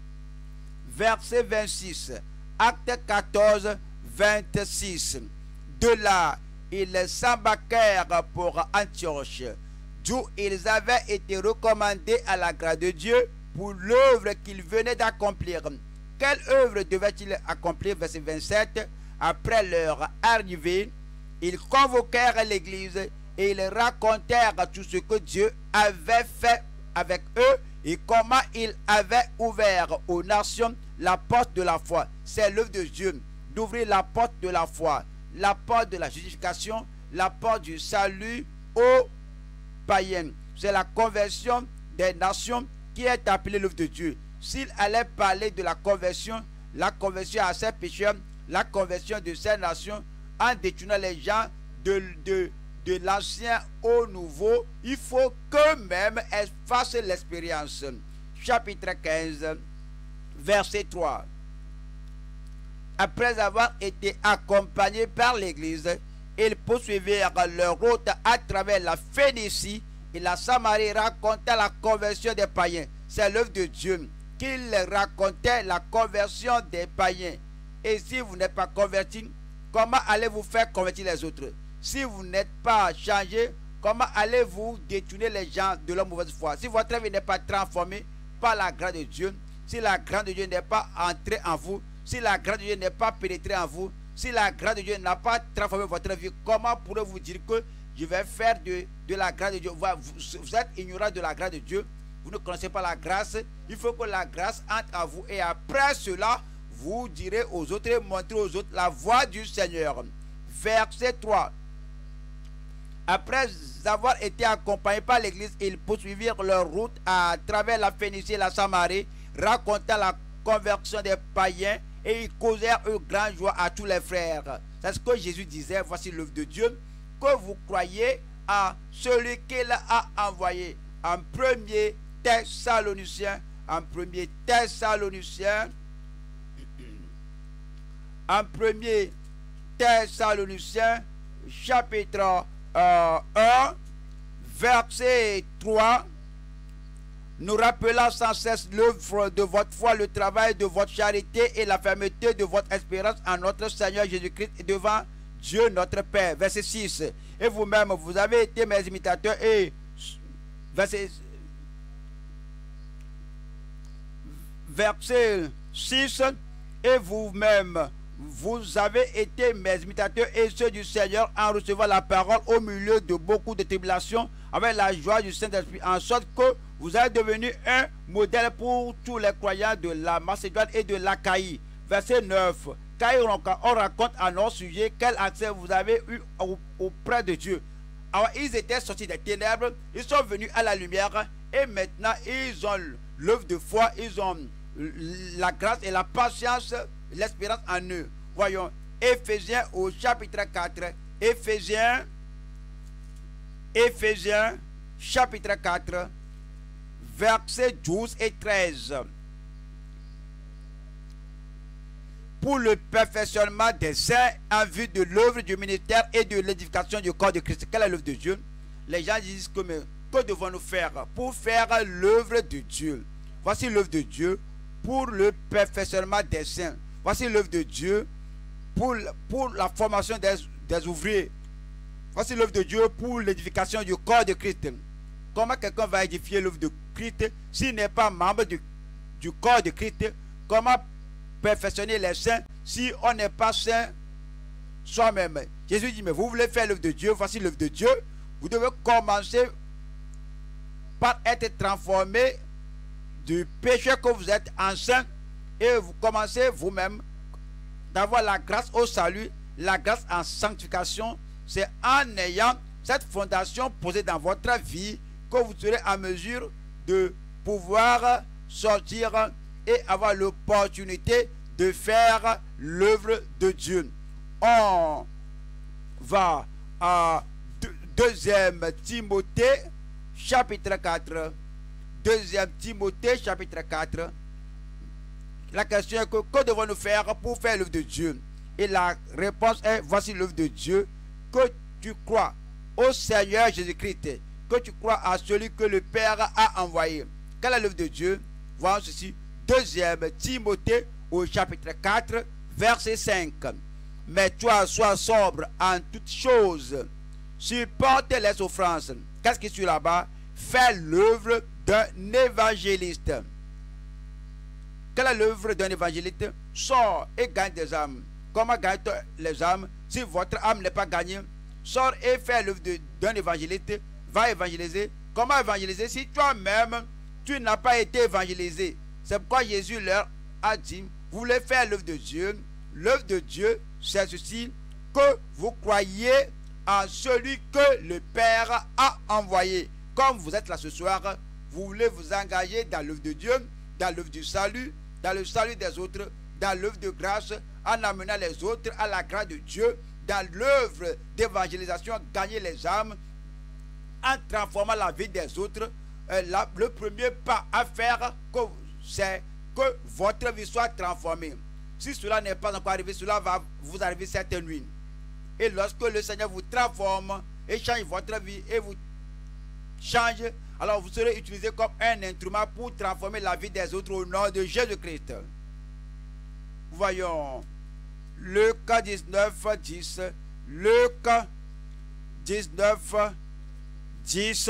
verset vingt-six. Acte quatorze, vingt-six. De là, ils s'embarquèrent pour Antioche, d'où ils avaient été recommandés à la grâce de Dieu pour l'œuvre qu'ils venaient d'accomplir. Quelle œuvre devaient-ils accomplir? Verset vingt-sept. Après leur arrivée, ils convoquèrent l'église et ils racontèrent tout ce que Dieu avait fait avec eux et comment il avait ouvert aux nations la porte de la foi. C'est l'œuvre de Dieu d'ouvrir la porte de la foi, la porte de la justification, la porte du salut aux païens. C'est la conversion des nations qui est appelée l'œuvre de Dieu. S'il allait parler de la conversion, la conversion à ces pécheurs, la conversion de ces nations, en détournant les gens de, de, de l'ancien au nouveau, il faut qu'eux-mêmes fassent l'expérience. Chapitre quinze, verset trois. Après avoir été accompagnés par l'église, ils poursuivirent leur route à travers la Phénicie et la Samarie, racontant la conversion des païens. C'est l'œuvre de Dieu qu'il racontait la conversion des païens. Et si vous n'êtes pas converti, comment allez-vous faire convertir les autres? Si vous n'êtes pas changé, comment allez-vous détourner les gens de leur mauvaise foi? Si votre vie n'est pas transformée par la grâce de Dieu, si la grâce de Dieu n'est pas entrée en vous, si la grâce de Dieu n'est pas pénétrée en vous, Si la grâce de Dieu n'a pas transformé votre vie, comment pourrez-vous dire que je vais faire de, de la grâce de Dieu? Vous, vous êtes ignorant de la grâce de Dieu. Vous ne connaissez pas la grâce. Il faut que la grâce entre à vous. Et après cela, vous direz aux autres et montrez aux autres la voie du Seigneur. Verset trois. Après avoir été accompagnés par l'église, ils poursuivirent leur route à travers la Phénicie et la Samarie, racontant la conversion des païens, et ils causèrent une grande joie à tous les frères. C'est ce que Jésus disait. Voici l'œuvre de Dieu, que vous croyez à celui qu'il a envoyé. En premier Thessaloniciens, en premier Thessaloniciens, en premier Thessaloniciens, chapitre euh, un, verset trois, nous rappelant sans cesse l'œuvre de votre foi, le travail de votre charité et la fermeté de votre espérance en notre Seigneur Jésus-Christ et devant Dieu notre Père. Verset six. Et vous-même, vous avez été mes imitateurs. Et verset, verset six. Et vous-même, vous avez été mes imitateurs et ceux du Seigneur en recevant la parole au milieu de beaucoup de tribulations avec la joie du Saint-Esprit, en sorte que vous êtes devenu un modèle pour tous les croyants de la Macédoine et de l'Achaïe. Verset neuf. Car on raconte à notre sujet quel accès vous avez eu auprès de Dieu. Alors ils étaient sortis des ténèbres, ils sont venus à la lumière et maintenant ils ont l'œuvre de foi, ils ont la grâce et la patience, l'espérance en eux. Voyons Éphésiens au chapitre quatre. Éphésiens, Éphésiens chapitre quatre, versets douze et treize. Pour le perfectionnement des saints en vue de l'œuvre du ministère et de l'édification du corps de Christ. Quelle est l'œuvre de Dieu? Les gens disent que, mais, que devons-nous faire pour faire l'œuvre de Dieu? Voici l'œuvre de Dieu pour le perfectionnement des saints. Voici l'œuvre de Dieu pour, pour la formation des, des ouvriers. Voici l'œuvre de Dieu pour l'édification du corps de Christ. Comment quelqu'un va édifier l'œuvre de Christ s'il n'est pas membre du, du corps de Christ? Comment perfectionner les saints si on n'est pas saint soi-même? Jésus dit, mais vous voulez faire l'œuvre de Dieu, voici l'œuvre de Dieu. Vous devez commencer par être transformé du péché que vous êtes en saint et vous commencez vous-même d'avoir la grâce au salut, la grâce en sanctification. C'est en ayant cette fondation posée dans votre vie que vous serez en mesure de pouvoir sortir et avoir l'opportunité de faire l'œuvre de Dieu. On va à deuxième Timothée chapitre quatre. deuxième Timothée chapitre quatre. La question est que, que devons-nous faire pour faire l'œuvre de Dieu? Et la réponse est, voici l'œuvre de Dieu, que tu crois au Seigneur Jésus-Christ, que tu crois à celui que le Père a envoyé. Quelle est l'œuvre de Dieu? Voyons ceci. deuxième Timothée au chapitre quatre, verset cinq. Mais toi, sois sobre en toutes choses, supporte les souffrances. Qu'est-ce qui suit là-bas? Fais l'œuvre d'un évangéliste. Quelle est l'œuvre d'un évangéliste? Sors et gagne des âmes. Comment gagner les âmes si votre âme n'est pas gagnée? Sors et fais l'œuvre d'un évangéliste. Va évangéliser. Comment évangéliser si toi-même tu n'as pas été évangélisé? C'est pourquoi Jésus leur a dit, vous voulez faire l'œuvre de Dieu. L'œuvre de Dieu, c'est ceci, que vous croyez en celui que le Père a envoyé. Comme vous êtes là ce soir, vous voulez vous engager dans l'œuvre de Dieu, dans l'œuvre du salut, dans le salut des autres, dans l'œuvre de grâce, en amenant les autres à la grâce de Dieu, dans l'œuvre d'évangélisation, gagner les âmes, en transformant la vie des autres. Euh, la, le premier pas à faire, c'est que votre vie soit transformée. Si cela n'est pas encore arrivé, cela va vous arriver cette nuit. Et lorsque le Seigneur vous transforme et change votre vie et vous change, alors vous serez utilisé comme un instrument pour transformer la vie des autres au nom de Jésus-Christ. Voyons Luc dix-neuf, dix. Luc dix-neuf, dix.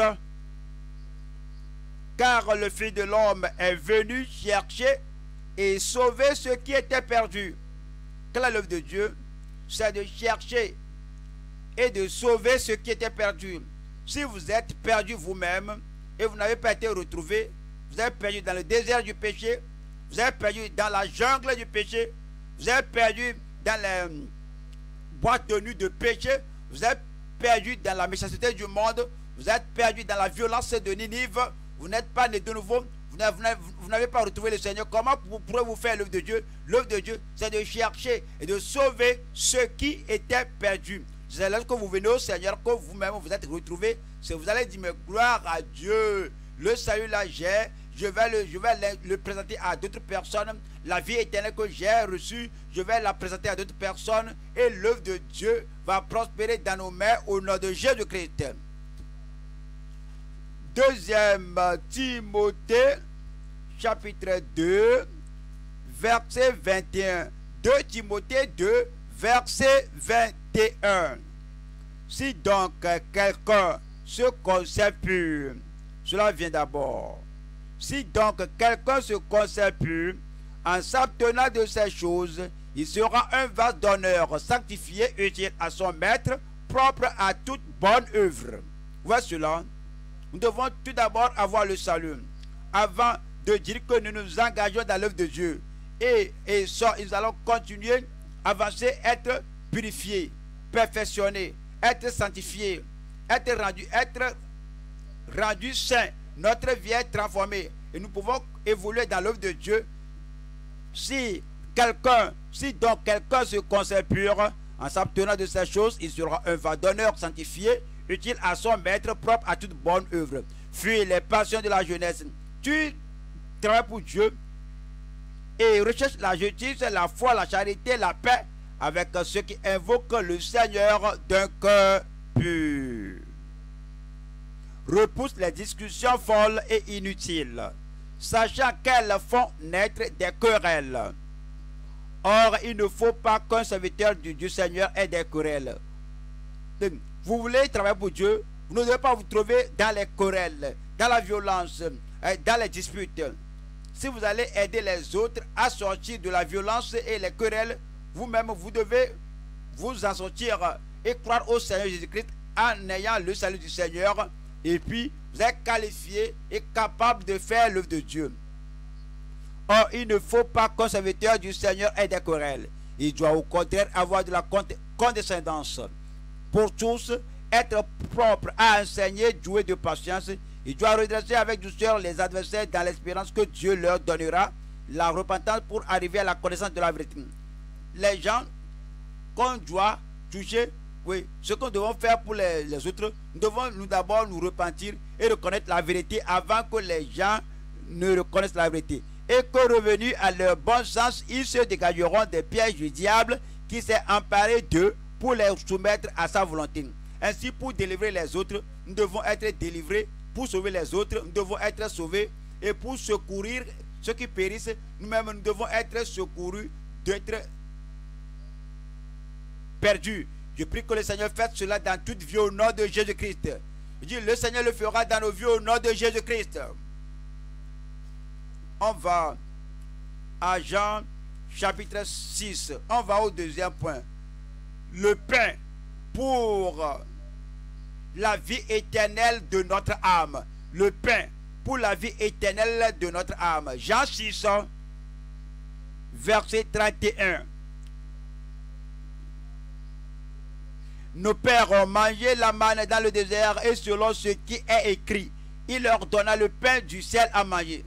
Car le Fils de l'homme est venu chercher et sauver ceux qui étaient perdus. Quelle est l'œuvre de Dieu? c'est de chercher et de sauver ce qui était perdu. Si vous êtes perdu vous-même et vous n'avez pas été retrouvé, vous êtes perdu dans le désert du péché, vous êtes perdu dans la jungle du péché, vous êtes perdu dans les boîtes de nuit de péché, vous êtes perdu dans la méchanceté du monde, vous êtes perdu dans la violence de Ninive, vous n'êtes pas né de nouveau, vous n'avez pas retrouvé le Seigneur. Comment vous pourrez vous faire l'œuvre de Dieu? L'œuvre de Dieu, c'est de chercher et de sauver ce qui était perdu. C'est lorsque vous venez au Seigneur que vous-même vous êtes retrouvé. C'est vous allez dire, mais gloire à Dieu. Le salut là, j'ai, je vais, le, je vais le, le présenter à d'autres personnes. La vie éternelle que j'ai reçue, je vais la présenter à d'autres personnes. Et l'œuvre de Dieu va prospérer dans nos mains au nom de Jésus-Christ. Deuxième Timothée, chapitre deux, verset vingt et un. deux Timothée deux, verset vingt et un. Si donc quelqu'un se conserve pur, cela vient d'abord. Si donc quelqu'un se conserve pur, en s'abstenant de ces choses, il sera un vase d'honneur, sanctifié, utile à son maître, propre à toute bonne œuvre. Voici cela. Nous devons tout d'abord avoir le salut, avant de dire que nous nous engageons dans l'œuvre de Dieu. Et, et ça, nous allons continuer, avancer, être purifiés, perfectionnés, être sanctifiés, être rendus, être rendus saints. Notre vie est transformée. Et nous pouvons évoluer dans l'œuvre de Dieu. Si quelqu'un, si donc quelqu'un se conserve pur, en s'abstenant de ces choses, il sera un vase d'honneur sanctifié, utile à son maître, propre à toute bonne œuvre. Fuis les passions de la jeunesse. Tu travailles pour Dieu et recherche la justice, la foi, la charité, la paix avec ceux qui invoquent le Seigneur d'un cœur pur. Repousse les discussions folles et inutiles, sachant qu'elles font naître des querelles. Or, il ne faut pas qu'un serviteur du Dieu Seigneur ait des querelles. Vous voulez travailler pour Dieu, vous ne devez pas vous trouver dans les querelles, dans la violence, dans les disputes. Si vous allez aider les autres à sortir de la violence et les querelles, vous-même, vous devez vous en sortir et croire au Seigneur Jésus-Christ en ayant le salut du Seigneur. Et puis, vous êtes qualifié et capable de faire l'œuvre de Dieu. Or, il ne faut pas qu'un serviteur du Seigneur ait des querelles. Il doit au contraire avoir de la condescendance pour tous, être propre à enseigner, doué de patience. Il doit redresser avec douceur les adversaires dans l'espérance que Dieu leur donnera la repentance pour arriver à la connaissance de la vérité. Les gens qu'on doit toucher, oui, ce que nous devons faire pour les, les autres, nous devons nous d'abord nous repentir et reconnaître la vérité avant que les gens ne reconnaissent la vérité. Et que revenus à leur bon sens, ils se dégageront des pièges du diable qui s'est emparé d'eux pour les soumettre à sa volonté. Ainsi, pour délivrer les autres, nous devons être délivrés. Pour sauver les autres, nous devons être sauvés. Et pour secourir ceux qui périssent, nous-mêmes, nous devons être secourus d'être perdus. Je prie que le Seigneur fasse cela dans toute vie au nom de Jésus-Christ. Je dis, le Seigneur le fera dans nos vies au nom de Jésus-Christ. On va à Jean chapitre six. On va au deuxième point. Le pain pour la vie éternelle de notre âme. Le pain pour la vie éternelle de notre âme. Jean six, verset trente et un. Nos pères ont mangé la manne dans le désert et selon ce qui est écrit, il leur donna le pain du ciel à manger.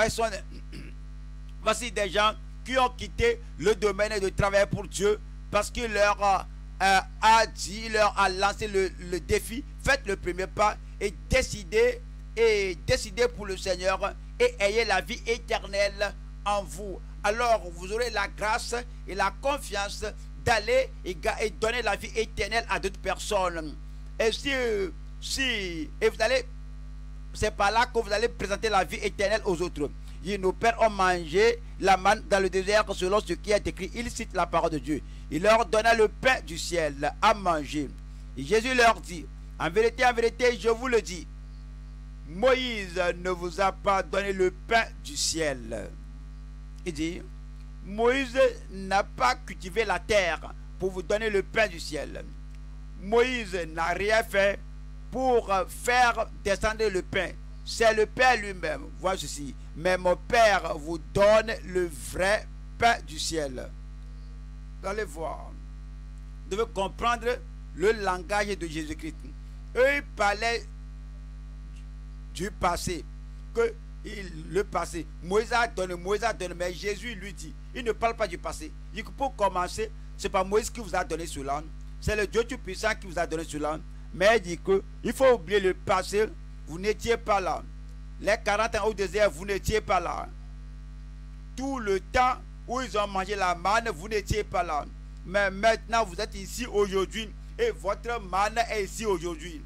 Voici des gens qui ont quitté le domaine de travail pour Dieu parce qu'il leur a, a, a dit, il leur a lancé le, le défi, faites le premier pas et décidez, et décidez pour le Seigneur et ayez la vie éternelle en vous. Alors vous aurez la grâce et la confiance d'aller et, et donner la vie éternelle à d'autres personnes. Et si, si et vous allez, c'est par là que vous allez présenter la vie éternelle aux autres. Et nos pères ont mangé la manne dans le désert selon ce qui est écrit. Il cite la parole de Dieu. Il leur donna le pain du ciel à manger. Et Jésus leur dit, en vérité, en vérité, je vous le dis, Moïse ne vous a pas donné le pain du ciel. Il dit, Moïse n'a pas cultivé la terre pour vous donner le pain du ciel. Moïse n'a rien fait pour faire descendre le pain. C'est le Père lui-même. Voilà ceci. Mais mon Père vous donne le vrai pain du ciel. Vous allez voir. Vous devez comprendre le langage de Jésus-Christ. Eux, ils parlaient du passé. Que il, le passé. Moïse a donné, Moïse a donné. Mais Jésus lui dit, il ne parle pas du passé. Il dit que pour commencer, ce n'est pas Moïse qui vous a donné cela. C'est le Dieu Tout-Puissant qui vous a donné cela. Mais il dit que il faut oublier le passé. Vous n'étiez pas là. Les quarante ans au désert, vous n'étiez pas là. Tout le temps où ils ont mangé la manne, vous n'étiez pas là. Mais maintenant, vous êtes ici aujourd'hui. Et votre manne est ici aujourd'hui.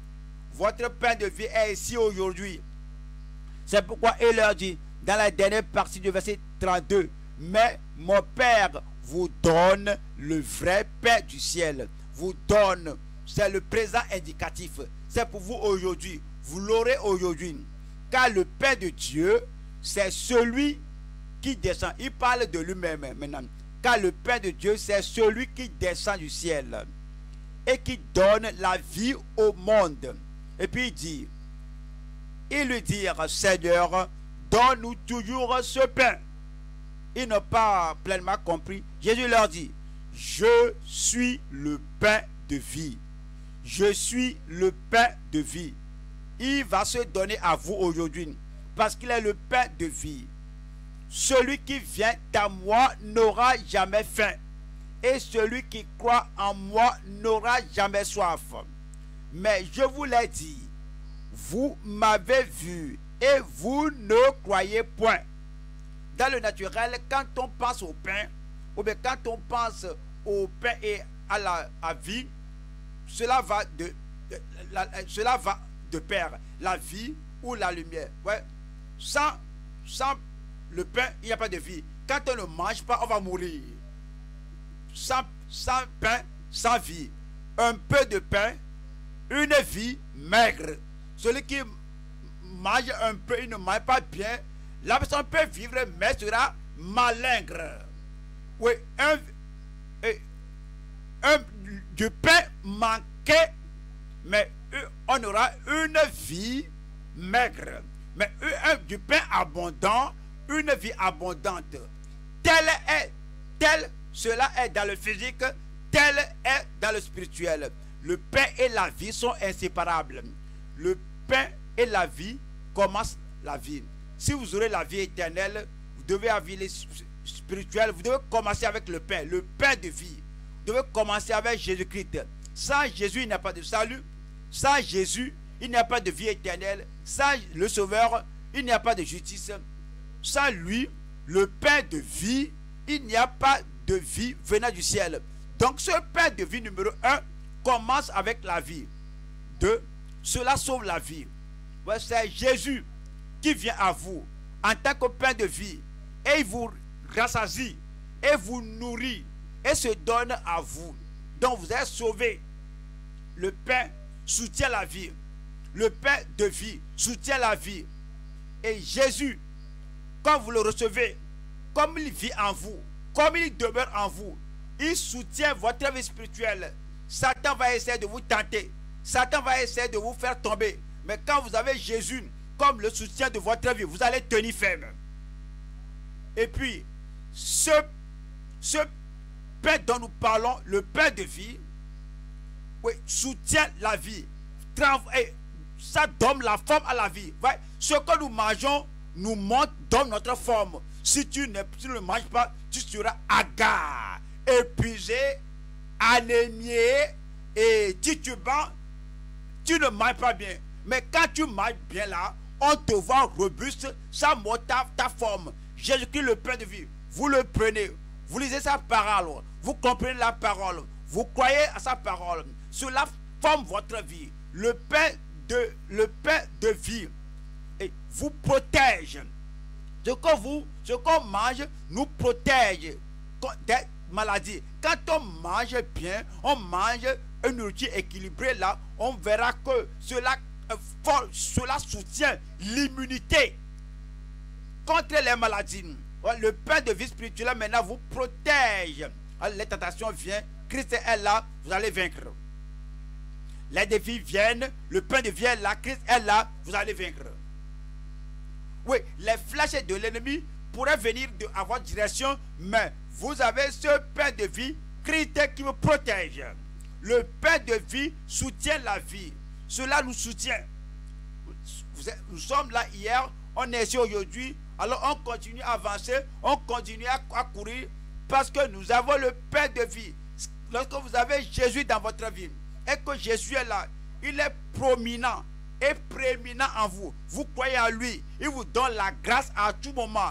Votre pain de vie est ici aujourd'hui. C'est pourquoi il leur dit, dans la dernière partie du verset trente-deux, mais mon Père vous donne le vrai pain du ciel. Vous donne. C'est le présent indicatif. C'est pour vous aujourd'hui. Vous l'aurez aujourd'hui. Car le pain de Dieu, c'est celui qui descend. Il parle de lui-même maintenant. Car le pain de Dieu, c'est celui qui descend du ciel et qui donne la vie au monde. Et puis il dit, ils lui dirent, Seigneur, donne-nous toujours ce pain. Ils n'ont pas pleinement compris. Jésus leur dit, je suis le pain de vie. Je suis le pain de vie. Il va se donner à vous aujourd'hui parce qu'il est le pain de vie. Celui qui vient à moi n'aura jamais faim et celui qui croit en moi n'aura jamais soif. Mais je vous l'ai dit, vous m'avez vu et vous ne croyez point. Dans le naturel, quand on pense au pain, ou bien quand on pense au pain et à la à vie, cela va de, de la, cela va de pair, la vie ou la lumière. Ouais. Sans, sans le pain, il n'y a pas de vie. Quand on ne mange pas, on va mourir. Sans, sans pain, sans vie. Un peu de pain, une vie maigre. Celui qui mange un peu, il ne mange pas bien, la personne peut vivre, mais sera malingre. Oui, un, un, du pain manqué, mais on aura une vie maigre. Mais un, du pain abondant, une vie abondante. Tel est, tel, cela est dans le physique, tel est dans le spirituel. Le pain et la vie sont inséparables. Le pain et la vie commencent la vie. Si vous aurez la vie éternelle, vous devez avoir les spirituelle, vous devez commencer avec le pain, le pain de vie. Vous devez commencer avec Jésus-Christ. Sans Jésus, il n'y a pas de salut. Sans Jésus, il n'y a pas de vie éternelle. Sans le Sauveur, il n'y a pas de justice. Sans lui, le pain de vie, il n'y a pas de vie venant du ciel. Donc ce pain de vie numéro un commence avec la vie. Deux, cela sauve la vie. Ouais, c'est Jésus qui vient à vous en tant que pain de vie et il vous rassasie et vous nourrit et se donne à vous. Donc vous êtes sauvés. Le pain soutient la vie. Le pain de vie soutient la vie. Et Jésus, quand vous le recevez, comme il vit en vous, comme il demeure en vous, il soutient votre vie spirituelle. Satan va essayer de vous tenter. Satan va essayer de vous faire tomber. Mais quand vous avez Jésus comme le soutien de votre vie, vous allez tenir ferme. Et puis, ce, ce pain dont nous parlons, le pain de vie, oui, soutient la vie. Et ça donne la forme à la vie. Ouais, ce que nous mangeons nous montre, donne notre forme. Si tu ne, si tu ne manges pas, tu seras hagard, épuisé, anémié et titubant. Tu ne manges pas bien. Mais quand tu manges bien là, on te voit robuste, ça montre ta, ta forme. Jésus-Christ, le pain de vie, vous le prenez, vous lisez sa parole, vous comprenez la parole, vous croyez à sa parole. Cela forme votre vie. Le pain de, le pain de vie et vous protège. Ce que vous, ce qu'on mange nous protège des maladies. Quand on mange bien, on mange une nourriture équilibrée là, on verra que cela, cela soutient l'immunité contre les maladies. Le pain de vie spirituelle maintenant vous protège. Les tentations viennent, Christ est là, vous allez vaincre. Les défis viennent, le pain de vie est là, Christ est là, vous allez vaincre. Oui, les flèches de l'ennemi pourraient venir de, à votre direction, mais vous avez ce pain de vie, Christ qui vous protège. Le pain de vie soutient la vie. Cela nous soutient. Vous êtes, nous sommes là hier, on est ici aujourd'hui, alors on continue à avancer, on continue à, à courir, parce que nous avons le pain de vie. Lorsque vous avez Jésus dans votre vie, et que Jésus est là, il est prominent et prééminent en vous. Vous croyez en lui, il vous donne la grâce à tout moment.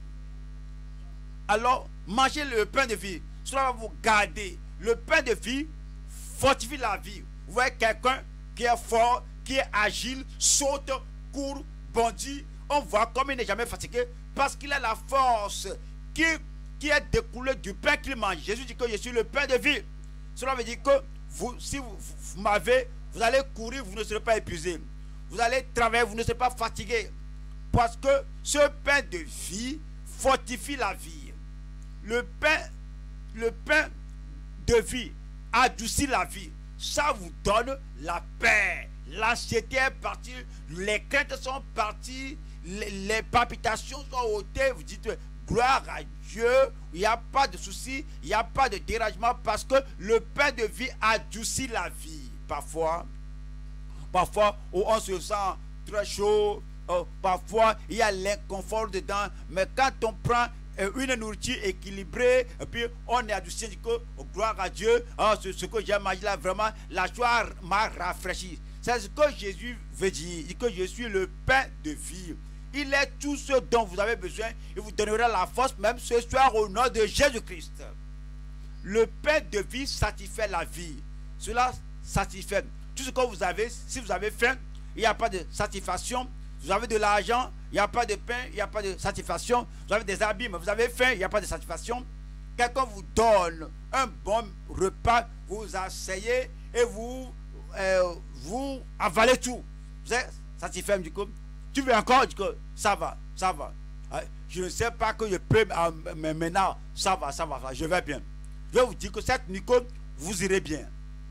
Alors, mangez le pain de vie, cela va vous garder. Le pain de vie fortifie la vie. Vous voyez quelqu'un qui est fort, qui est agile, saute, court, bondit. On voit comme il n'est jamais fatigué parce qu'il a la force qui, qui est découlée du pain qu'il mange. Jésus dit que je suis le pain de vie. Cela veut dire que vous, si vous, vous m'avez, vous allez courir, vous ne serez pas épuisé. Vous allez travailler, vous ne serez pas fatigué. Parce que ce pain de vie fortifie la vie. Le pain, le pain de vie adoucit la vie. Ça vous donne la paix. L'anxiété est partie, les craintes sont parties, les, les palpitations sont ôtées. Vous dites gloire à Dieu, il n'y a pas de souci, il n'y a pas de dérangement parce que le pain de vie adoucit la vie. Parfois, parfois où on se sent très chaud, euh, parfois il y a l'inconfort dedans, mais quand on prend une nourriture équilibrée, et puis on est adouci, dit que oh, gloire à Dieu, oh, ce, ce que j'ai mangé là, vraiment, la joie m'a rafraîchi. C'est ce que Jésus veut dire. Il dit que je suis le pain de vie. Il est tout ce dont vous avez besoin. Il vous donnera la force même ce soir au nom de Jésus-Christ. Le pain de vie satisfait la vie. Cela satisfait tout ce que vous avez. Si vous avez faim, il n'y a pas de satisfaction. Vous avez de l'argent, il n'y a pas de pain, il n'y a pas de satisfaction. Vous avez des habits, mais vous avez faim, il n'y a pas de satisfaction. Quelqu'un vous donne un bon repas, vous vous asseyez et vous, euh, vous avalez tout. Vous êtes satisfait, du coup. Tu veux encore, du coup, ça va, ça va. Je ne sais pas que je peux, mais maintenant, ça va, ça va, je vais bien. Je vais vous dire que cette nuit, vous irez bien.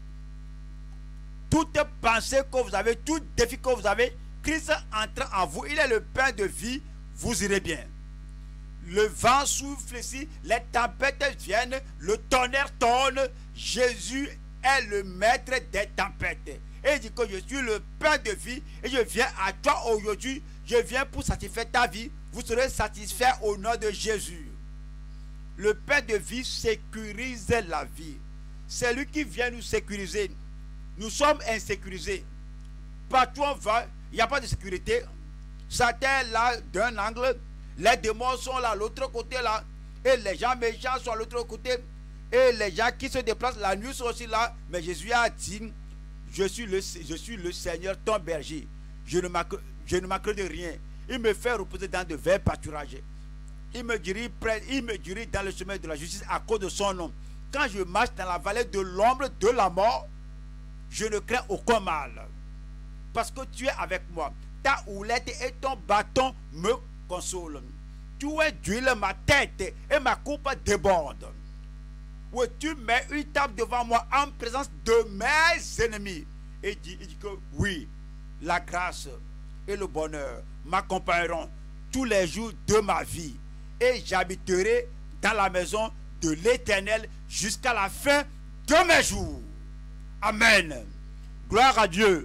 Toute pensée que vous avez, tout défi que vous avez, Christ entre en vous, il est le pain de vie, vous irez bien. Le vent souffle ici, les tempêtes viennent, le tonnerre tonne, Jésus est le maître des tempêtes. Et il dit que je suis le pain de vie et je viens à toi aujourd'hui, je viens pour satisfaire ta vie, vous serez satisfait au nom de Jésus. Le pain de vie sécurise la vie. C'est lui qui vient nous sécuriser. Nous sommes insécurisés. Partout on va, il n'y a pas de sécurité. Satan est là d'un angle, les démons sont là, l'autre côté là, et les gens méchants sont à l'autre côté, et les gens qui se déplacent la nuit sont aussi là. Mais Jésus a dit, je suis le, je suis le Seigneur ton berger, je ne manquerai de rien. Il me fait reposer dans de verts pâturages. Il me dirige près, il me dirige dans le chemin de la justice à cause de son nom. Quand je marche dans la vallée de l'ombre de la mort, je ne crains aucun mal. Parce que tu es avec moi. Ta houlette et ton bâton me consolent. Tu es d'huile ma tête et ma coupe déborde. Oui, tu mets une table devant moi en présence de mes ennemis. Et il dit, il dit que oui, la grâce et le bonheur m'accompagneront tous les jours de ma vie. Et j'habiterai dans la maison de l'Éternel jusqu'à la fin de mes jours. Amen. Gloire à Dieu.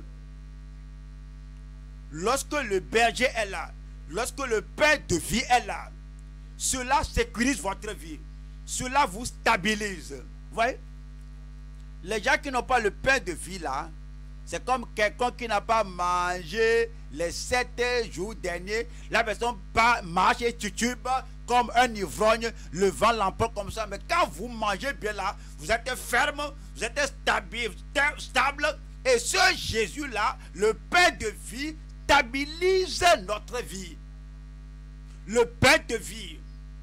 Lorsque le berger est là, lorsque le pain de vie est là, cela sécurise votre vie. Cela vous stabilise. Vous voyez? Les gens qui n'ont pas le pain de vie là, c'est comme quelqu'un qui n'a pas mangé les sept jours derniers. La personne marche et titube comme un ivrogne, le vent l'emporte comme ça. Mais quand vous mangez bien là, vous êtes ferme, vous êtes stable. Et ce Jésus-là, le pain de vie, stabilise notre vie. Le pain de vie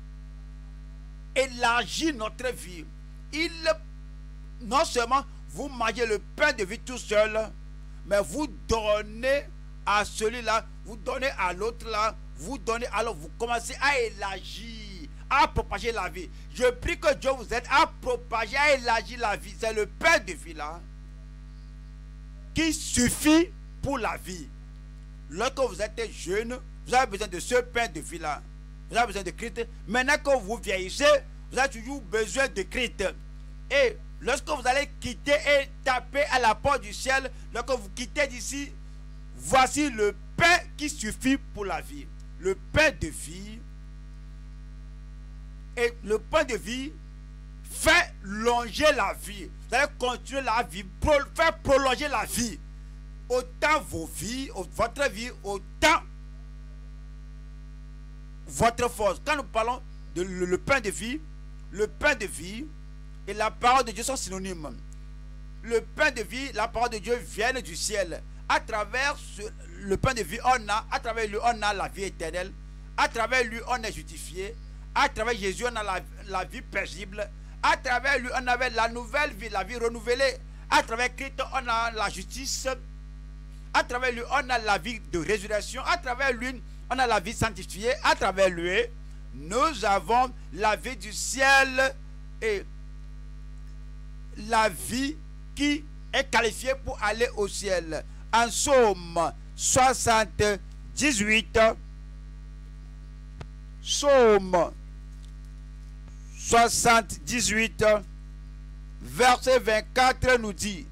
élargit notre vie. Il, non seulement vous mangez le pain de vie tout seul, mais vous donnez à celui-là, vous donnez à l'autre là, vous donnez, alors vous commencez à élargir, à propager la vie. Je prie que Dieu vous aide à propager, à élargir la vie. C'est le pain de vie là qui suffit pour la vie. Lorsque vous êtes jeune, vous avez besoin de ce pain de vie là. Vous avez besoin de Christ. Maintenant que vous vieillissez, vous avez toujours besoin de Christ. Et lorsque vous allez quitter et taper à la porte du ciel, lorsque vous quittez d'ici, voici le pain qui suffit pour la vie. Le pain de vie. Et le pain de vie fait longer la vie. Vous allez continuer la vie, pro, faire prolonger la vie. Autant vos vies, votre vie, autant votre force. Quand nous parlons de le, le pain de vie, le pain de vie et la parole de Dieu sont synonymes. Le pain de vie, la parole de Dieu vient du ciel. À travers ce, le pain de vie, on a, à travers lui, on a la vie éternelle. À travers lui, on est justifié. À travers Jésus, on a la, la vie paisible. À travers lui, on avait la nouvelle vie, la vie renouvelée. À travers Christ, on a la justice. À travers lui, on a la vie de résurrection. À travers lui, on a la vie sanctifiée. À travers lui, nous avons la vie du ciel et la vie qui est qualifiée pour aller au ciel. En Psaume soixante-dix-huit, Psaume soixante-dix-huit, verset vingt-quatre nous dit,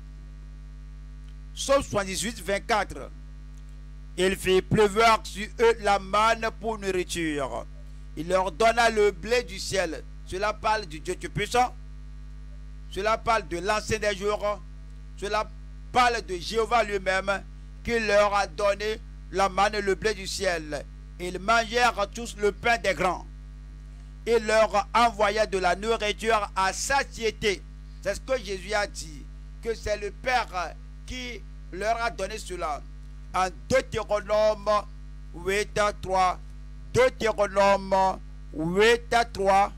Psaume soixante-dix-huit, vingt-quatre, il fit pleuvoir sur eux la manne pour nourriture. Il leur donna le blé du ciel. Cela parle du Dieu Tout-Puissant. Cela parle de l'ancien des jours. Cela parle de Jéhovah lui-même qui leur a donné la manne et le blé du ciel. Ils mangèrent tous le pain des grands. Il leur envoya de la nourriture à satiété. C'est ce que Jésus a dit, que c'est le Père qui leur a donné cela. En Deutéronome huit, trois, Deutéronome huit, trois,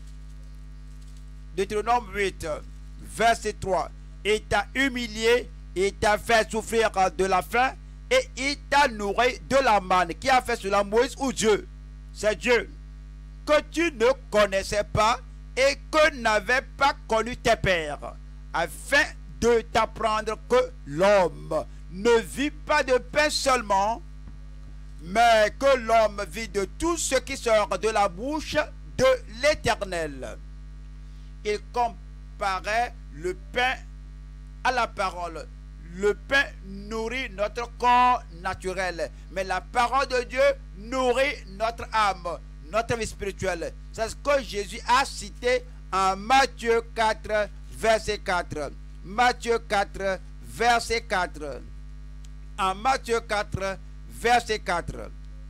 Deutéronome huit, verset trois. Il t'a humilié, il t'a fait souffrir de la faim et il t'a nourri de la manne. Qui a fait cela, Moïse ou Dieu? C'est Dieu. Que tu ne connaissais pas et que n'avaient pas connu tes pères, afin de t'apprendre que l'homme ne vit pas de pain seulement, mais que l'homme vit de tout ce qui sort de la bouche de l'Éternel. Il comparait le pain à la parole. Le pain nourrit notre corps naturel, mais la parole de Dieu nourrit notre âme, notre vie spirituelle. C'est ce que Jésus a cité en Matthieu quatre, verset quatre. Matthieu quatre, verset quatre. En Matthieu quatre, verset quatre.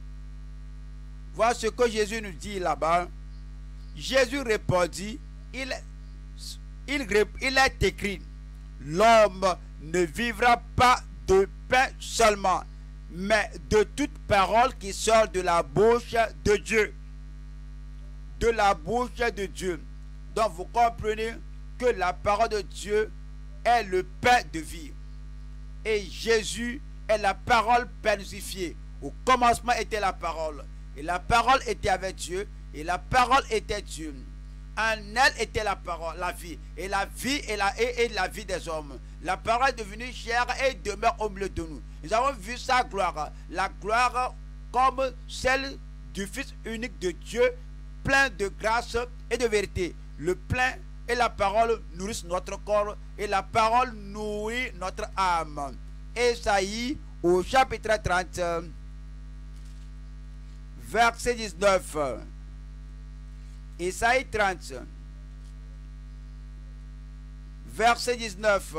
Voilà ce que Jésus nous dit là-bas. Jésus répondit, il, il, il est écrit, l'homme ne vivra pas de pain seulement, mais de toute parole qui sort de la bouche de Dieu. De la bouche de Dieu. Donc vous comprenez que la parole de Dieu est le pain de vie. Et Jésus est la parole personnifiée. Au commencement était la parole. Et la parole était avec Dieu. Et la parole était Dieu. En elle était la parole, la vie. Et la vie est la, est, est la vie des hommes. La parole est devenue chair et demeure au milieu de nous. Nous avons vu sa gloire. La gloire comme celle du Fils unique de Dieu, plein de grâce et de vérité. Le plein et la parole nourrissent notre corps et la parole nourrit notre âme. Ésaïe au chapitre trente, verset dix-neuf. Ésaïe trente, verset dix-neuf.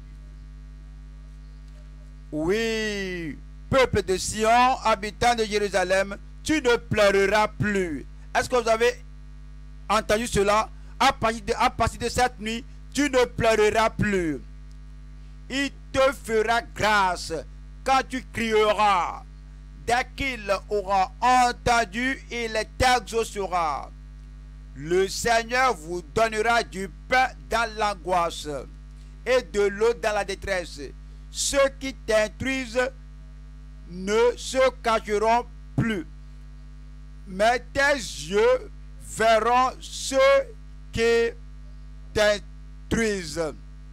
Oui, peuple de Sion, habitant de Jérusalem, tu ne pleureras plus. Est-ce que vous avez entendu cela? À partir de, à partir de cette nuit, tu ne pleureras plus. Il te fera grâce quand tu crieras. Dès qu'il aura entendu, il t'exaucera. Le Seigneur vous donnera du pain dans l'angoisse et de l'eau dans la détresse. Ceux qui t'instruisent ne se cacheront plus, mais tes yeux verront ceux qui t'instruisent.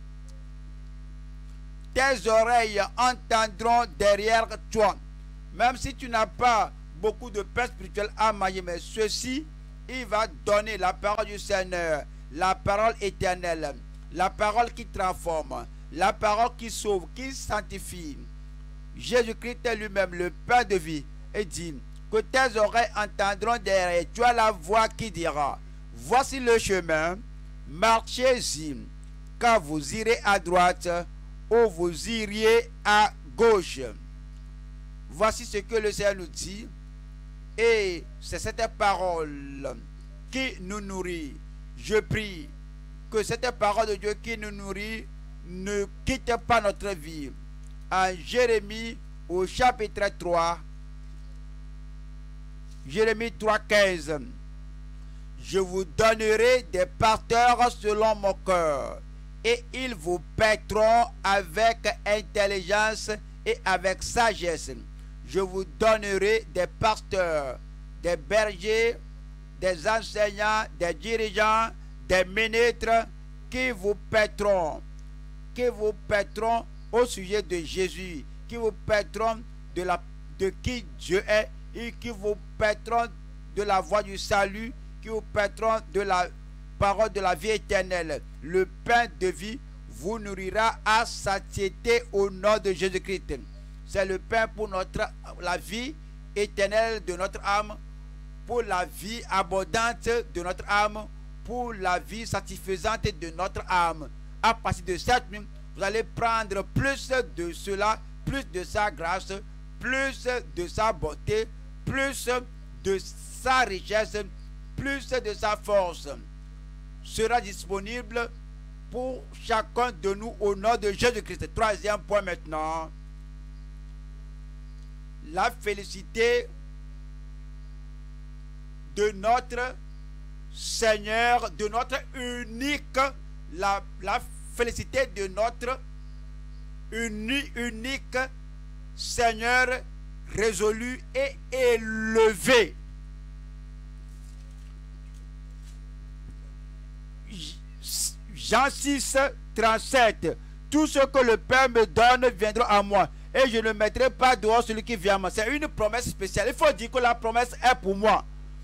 Tes oreilles entendront derrière toi. Même si tu n'as pas beaucoup de pain spirituel à manger, mais ceci, il va donner la parole du Seigneur, la parole éternelle, la parole qui transforme, la parole qui sauve, qui sanctifie. Jésus-Christ est lui-même le pain de vie et dit que tes oreilles entendront derrière toi la voix qui dira: voici le chemin, marchez-y, car vous irez à droite ou vous iriez à gauche. Voici ce que le Seigneur nous dit, et c'est cette parole qui nous nourrit. Je prie que cette parole de Dieu qui nous nourrit ne quitte pas notre vie. En Jérémie au chapitre trois, Jérémie trois, quinze. Je vous donnerai des pasteurs selon mon cœur, et ils vous paîtront avec intelligence et avec sagesse. Je vous donnerai des pasteurs, des bergers, des enseignants, des dirigeants, des ministres qui vous paîtront, qui vous paîtront au sujet de Jésus, qui vous paîtront de, la, de qui Dieu est, et qui vous paîtront de la voie du salut, qui vous paîtront de la parole de la vie éternelle. Le pain de vie vous nourrira à satiété au nom de Jésus-Christ. C'est le pain pour notre, la vie éternelle de notre âme, pour la vie abondante de notre âme, pour la vie satisfaisante de notre âme. À partir de cette nuit, vous allez prendre plus de cela, plus de sa grâce, plus de sa bonté, plus de sa richesse, plus de sa force. Sera disponible pour chacun de nous au nom de Jésus-Christ. Troisième point maintenant. La félicité de notre Seigneur, de notre unique, la, la félicité de notre uni, unique Seigneur résolu et élevé. Jean six, trente-sept. Tout ce que le Père me donne viendra à moi, et je ne mettrai pas dehors celui qui vient à moi. C'est une promesse spéciale. Il faut dire que la promesse est pour moi.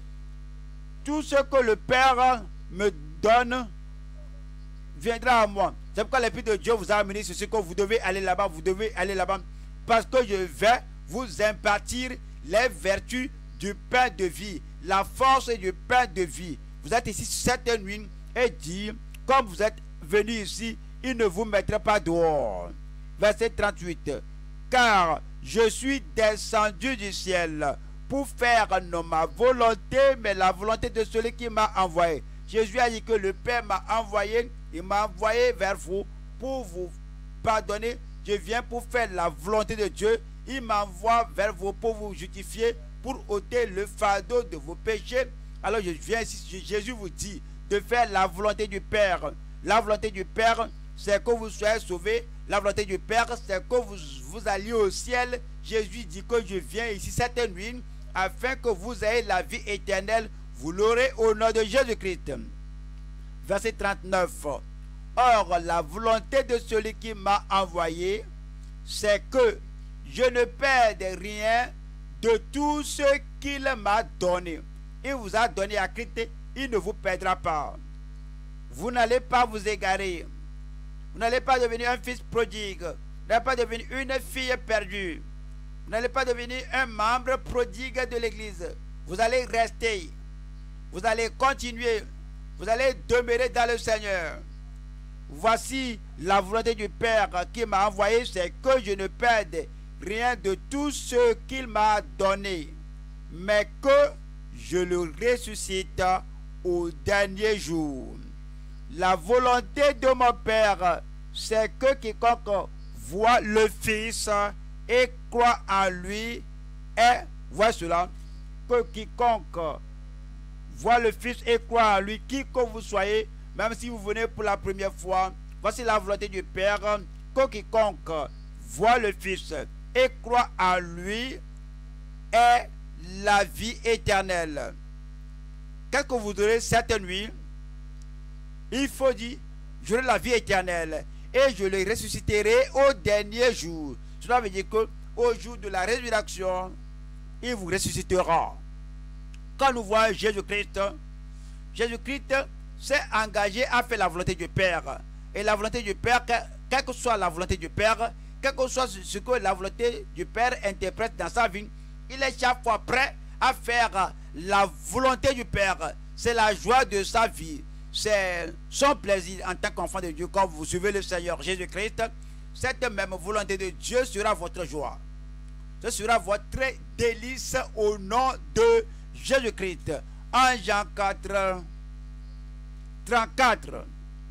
Tout ce que le Père me donne viendra à moi. C'est pourquoi l'Esprit de Dieu vous a amené ceci, que vous devez aller là-bas, vous devez aller là-bas. Parce que je vais vous impartir les vertus du pain de vie, la force du pain de vie. Vous êtes ici cette nuit et dit, comme vous êtes venu ici, il ne vous mettra pas dehors. Verset trente-huit. Car je suis descendu du ciel pour faire non ma volonté, mais la volonté de celui qui m'a envoyé. Jésus a dit que le Père m'a envoyé, il m'a envoyé vers vous pour vous pardonner. Je viens pour faire la volonté de Dieu. Il m'envoie vers vous pour vous justifier, pour ôter le fardeau de vos péchés. Alors je viens ici, Jésus vous dit de faire la volonté du Père. La volonté du Père, c'est que vous soyez sauvés. La volonté du Père, c'est que vous, vous alliez au ciel. Jésus dit que je viens ici cette nuit afin que vous ayez la vie éternelle. Vous l'aurez au nom de Jésus-Christ. Verset trente-neuf. Or, la volonté de celui qui m'a envoyé, c'est que je ne perde rien de tout ce qu'il m'a donné. Il vous a donné à Christ, il ne vous perdra pas. Vous n'allez pas vous égarer. Vous n'allez pas devenir un fils prodigue. Vous n'allez pas devenir une fille perdue. Vous n'allez pas devenir un membre prodigue de l'Église. Vous allez rester. Vous allez continuer. Vous allez demeurer dans le Seigneur. Voici la volonté du Père qui m'a envoyé, c'est que je ne perde rien de tout ce qu'il m'a donné, mais que je le ressuscite au dernier jour. La volonté de mon Père, c'est que quiconque voit le Fils et croit en lui est, voit cela, que quiconque voit le Fils et croit en lui, qui que vous soyez, même si vous venez pour la première fois, voici la volonté du Père, que quiconque voit le Fils et croit en lui est la vie éternelle. qu'est-ce que vous aurez cette nuit? Il faut dire, j'aurai la vie éternelle et je le ressusciterai au dernier jour. Cela veut dire que au jour de la résurrection, il vous ressuscitera. Quand nous voyons Jésus-Christ, Jésus-Christ s'est engagé à faire la volonté du Père. Et la volonté du Père, quelle que soit la volonté du Père, quel que soit ce que la volonté du Père interprète dans sa vie, il est chaque fois prêt à faire la volonté du Père. C'est la joie de sa vie. C'est son plaisir en tant qu'enfant de Dieu. Quand vous suivez le Seigneur Jésus-Christ, cette même volonté de Dieu sera votre joie. Ce sera votre délice au nom de Jésus-Christ. En Jean quatre, trente-quatre.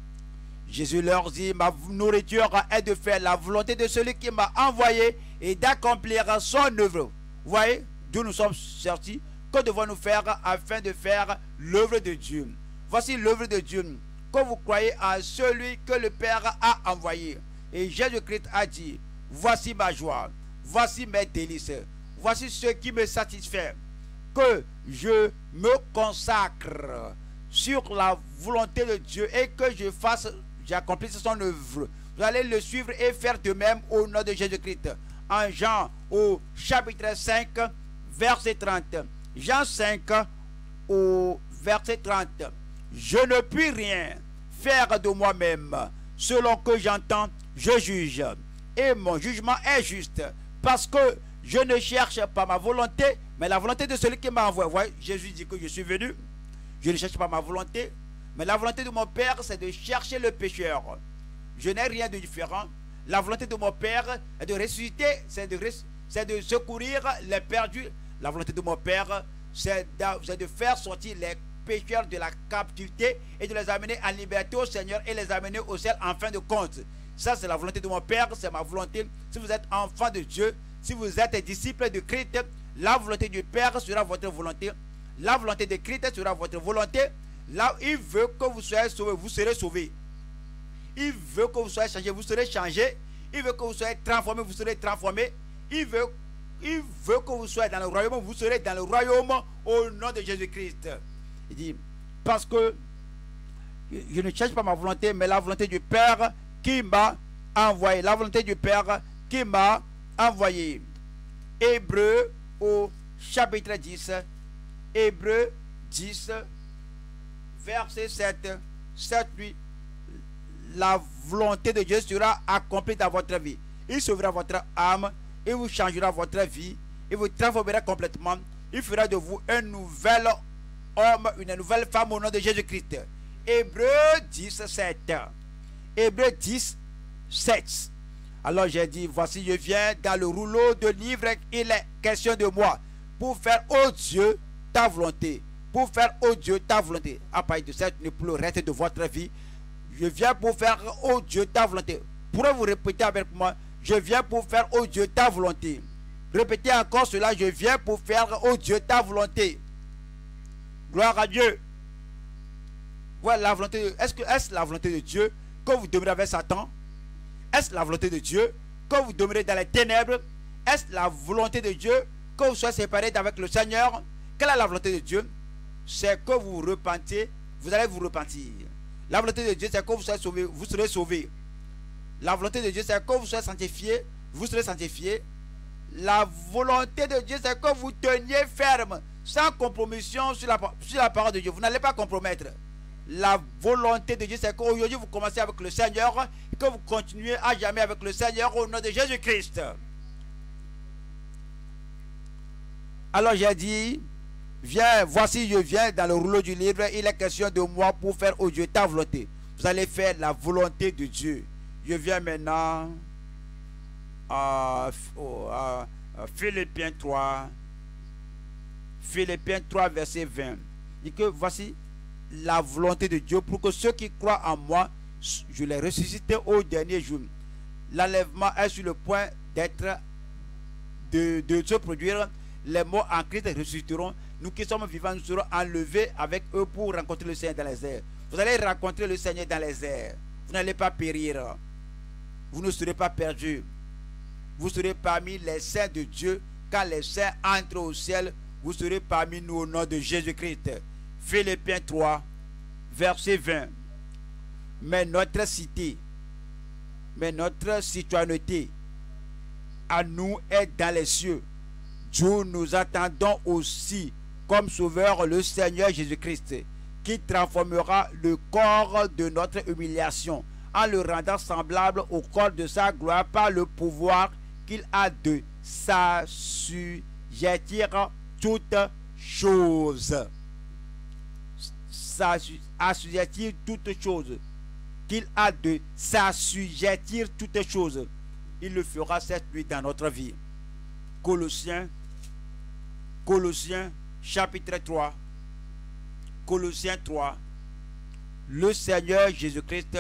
Jésus leur dit, ma nourriture est de faire la volonté de celui qui m'a envoyé et d'accomplir son œuvre. Vous voyez, d'où nous sommes sortis, que devons-nous faire afin de faire l'œuvre de Dieu? Voici l'œuvre de Dieu, que vous croyez en celui que le Père a envoyé. Et Jésus-Christ a dit, voici ma joie, voici mes délices, voici ce qui me satisfait, que je me consacre sur la volonté de Dieu et que je fasse, j'accomplisse son œuvre. Vous allez le suivre et faire de même au nom de Jésus-Christ. En Jean au chapitre cinq, verset trente. Jean cinq au verset trente. Je ne puis rien faire de moi-même. Selon que j'entends, je juge. Et mon jugement est juste. Parce que je ne cherche pas ma volonté, mais la volonté de celui qui m'a envoyé. Vous voyez, Jésus dit que je suis venu. Je ne cherche pas ma volonté, mais la volonté de mon Père, c'est de chercher le pécheur. Je n'ai rien de différent. La volonté de mon Père est de ressusciter, c'est de, de secourir les perdus. La volonté de mon Père, c'est de, de faire sortir les pécheurs de la captivité et de les amener en liberté au Seigneur et les amener au ciel en fin de compte. Ça, c'est la volonté de mon Père, c'est ma volonté. Si vous êtes enfant de Dieu, si vous êtes disciple de Christ, la volonté du Père sera votre volonté. La volonté de Christ sera votre volonté. Là, il veut que vous soyez sauvés, vous serez sauvés. Il veut que vous soyez changés, vous serez changés. Il veut que vous soyez transformés, vous serez transformés. Il veut, il veut que vous soyez dans le royaume, vous serez dans le royaume au nom de Jésus-Christ. Il dit, parce que je ne cherche pas ma volonté, mais la volonté du Père qui m'a envoyé. La volonté du Père qui m'a envoyé. Hébreux au chapitre dix. Hébreux dix, verset sept. sept, huit. La volonté de Dieu sera accomplie dans votre vie. Il sauvera votre âme. Il vous changera votre vie. Il vous transformera complètement. Il fera de vous un nouvel homme, une nouvelle femme au nom de Jésus-Christ. Hébreux dix, sept. Hébreux dix, sept. Alors j'ai dit, voici je viens dans le rouleau de livre, il est question de moi, pour faire, ô Dieu, ta volonté. Pour faire, ô Dieu, ta volonté. À partir de cette, ne plus le reste de votre vie. Je viens pour faire, ô Dieu, ta volonté. Pourrez vous répéter avec moi, je viens pour faire, ô Dieu, ta volonté. Répétez encore cela, je viens pour faire, ô Dieu, ta volonté. Gloire à Dieu. Voilà la volonté. Est-ce que est-ce la volonté de Dieu que vous demeurez avec Satan? Est-ce la volonté de Dieu que vous demeurez dans les ténèbres? Est-ce la volonté de Dieu que vous soyez séparés d'avec le Seigneur? Quelle est la volonté de Dieu? C'est que vous vous repentiez, vous allez vous repentir. La volonté de Dieu, c'est que vous soyez sauvés, vous serez sauvés. La volonté de Dieu, c'est que vous soyez sanctifiés, vous serez sanctifiés. La volonté de Dieu, c'est que vous teniez ferme, sans compromission sur la, sur la parole de Dieu. Vous n'allez pas compromettre. La volonté de Dieu, c'est qu'aujourd'hui vous commencez avec le Seigneur et que vous continuez à jamais avec le Seigneur au nom de Jésus-Christ. Alors j'ai dit, viens, voici je viens dans le rouleau du livre, il est question de moi pour faire au Dieu ta volonté. Vous allez faire la volonté de Dieu. Je viens maintenant à, à, à Philippiens trois. Philippiens trois, verset vingt. Il dit que voici la volonté de Dieu pour que ceux qui croient en moi, je les ressuscite au dernier jour. L'enlèvement est sur le point d'être, de, de se produire. Les morts en Christ ressusciteront. Nous qui sommes vivants, nous serons enlevés avec eux pour rencontrer le Seigneur dans les airs. Vous allez rencontrer le Seigneur dans les airs. Vous n'allez pas périr. Vous ne serez pas perdus. Vous serez parmi les saints de Dieu. Quand les saints entrent au ciel, vous serez parmi nous au nom de Jésus-Christ. Philippiens trois, verset vingt. Mais notre cité, mais notre citoyenneté à nous est dans les cieux, d'où nous attendons aussi comme sauveur le Seigneur Jésus-Christ, qui transformera le corps de notre humiliation en le rendant semblable au corps de sa gloire par le pouvoir qu'il a de s'assujettir toutes choses. S'assujettir toutes choses. Qu'il a de s'assujettir toutes choses. Il le fera cette nuit dans notre vie. Colossiens, Colossiens chapitre trois. Colossiens trois. Le Seigneur Jésus-Christ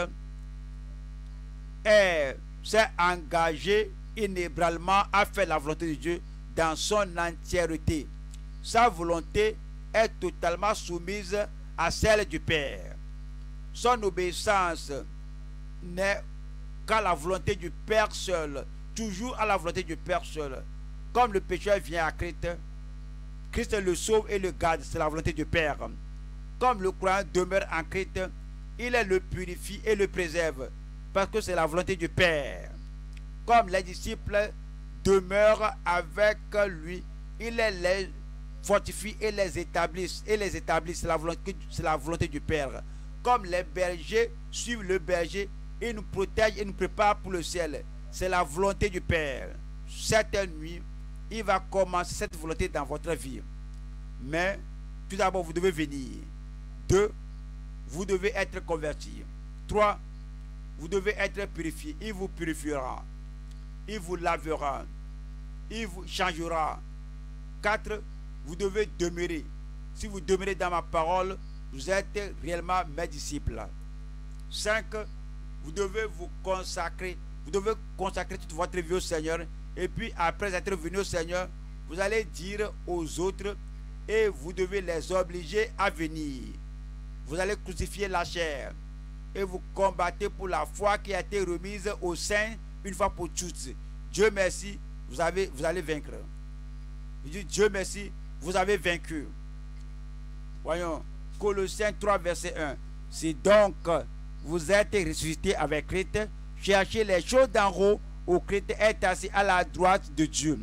s'est engagé inébranlément à faire la volonté de Dieu dans son entièreté. Sa volonté est totalement soumise à celle du Père. Son obéissance n'est qu'à la volonté du Père seul, toujours à la volonté du Père seul. Comme le pécheur vient à Christ, Christ le sauve et le garde, c'est la volonté du Père. Comme le croyant demeure en Christ, il le purifie et le préserve, parce que c'est la volonté du Père. Comme les disciples demeurent avec lui, il les fortifie et les établit, et les établit, c'est la volonté, c'est la volonté du Père. Comme les bergers suivent le berger, il nous protège et nous prépare pour le ciel. C'est la volonté du Père. Cette nuit, il va commencer cette volonté dans votre vie. Mais, tout d'abord, vous devez venir. Deux, vous devez être converti. Trois, vous devez être purifié. Il vous purifiera. Il vous lavera. Il vous changera. Quatre, vous devez demeurer. Si vous demeurez dans ma parole, vous êtes réellement mes disciples. Cinq, vous devez vous consacrer. Vous devez consacrer toute votre vie au Seigneur. Et puis, après être venu au Seigneur, vous allez dire aux autres et vous devez les obliger à venir. Vous allez crucifier la chair et vous combattez pour la foi qui a été remise au sein une fois pour toutes. Dieu merci, vous, avez, vous allez vaincre. Je dis Dieu merci, vous avez vaincu. Voyons, Colossiens trois, verset un. Si donc vous êtes ressuscité avec Christ, cherchez les choses d'en haut où Christ est assis à la droite de Dieu.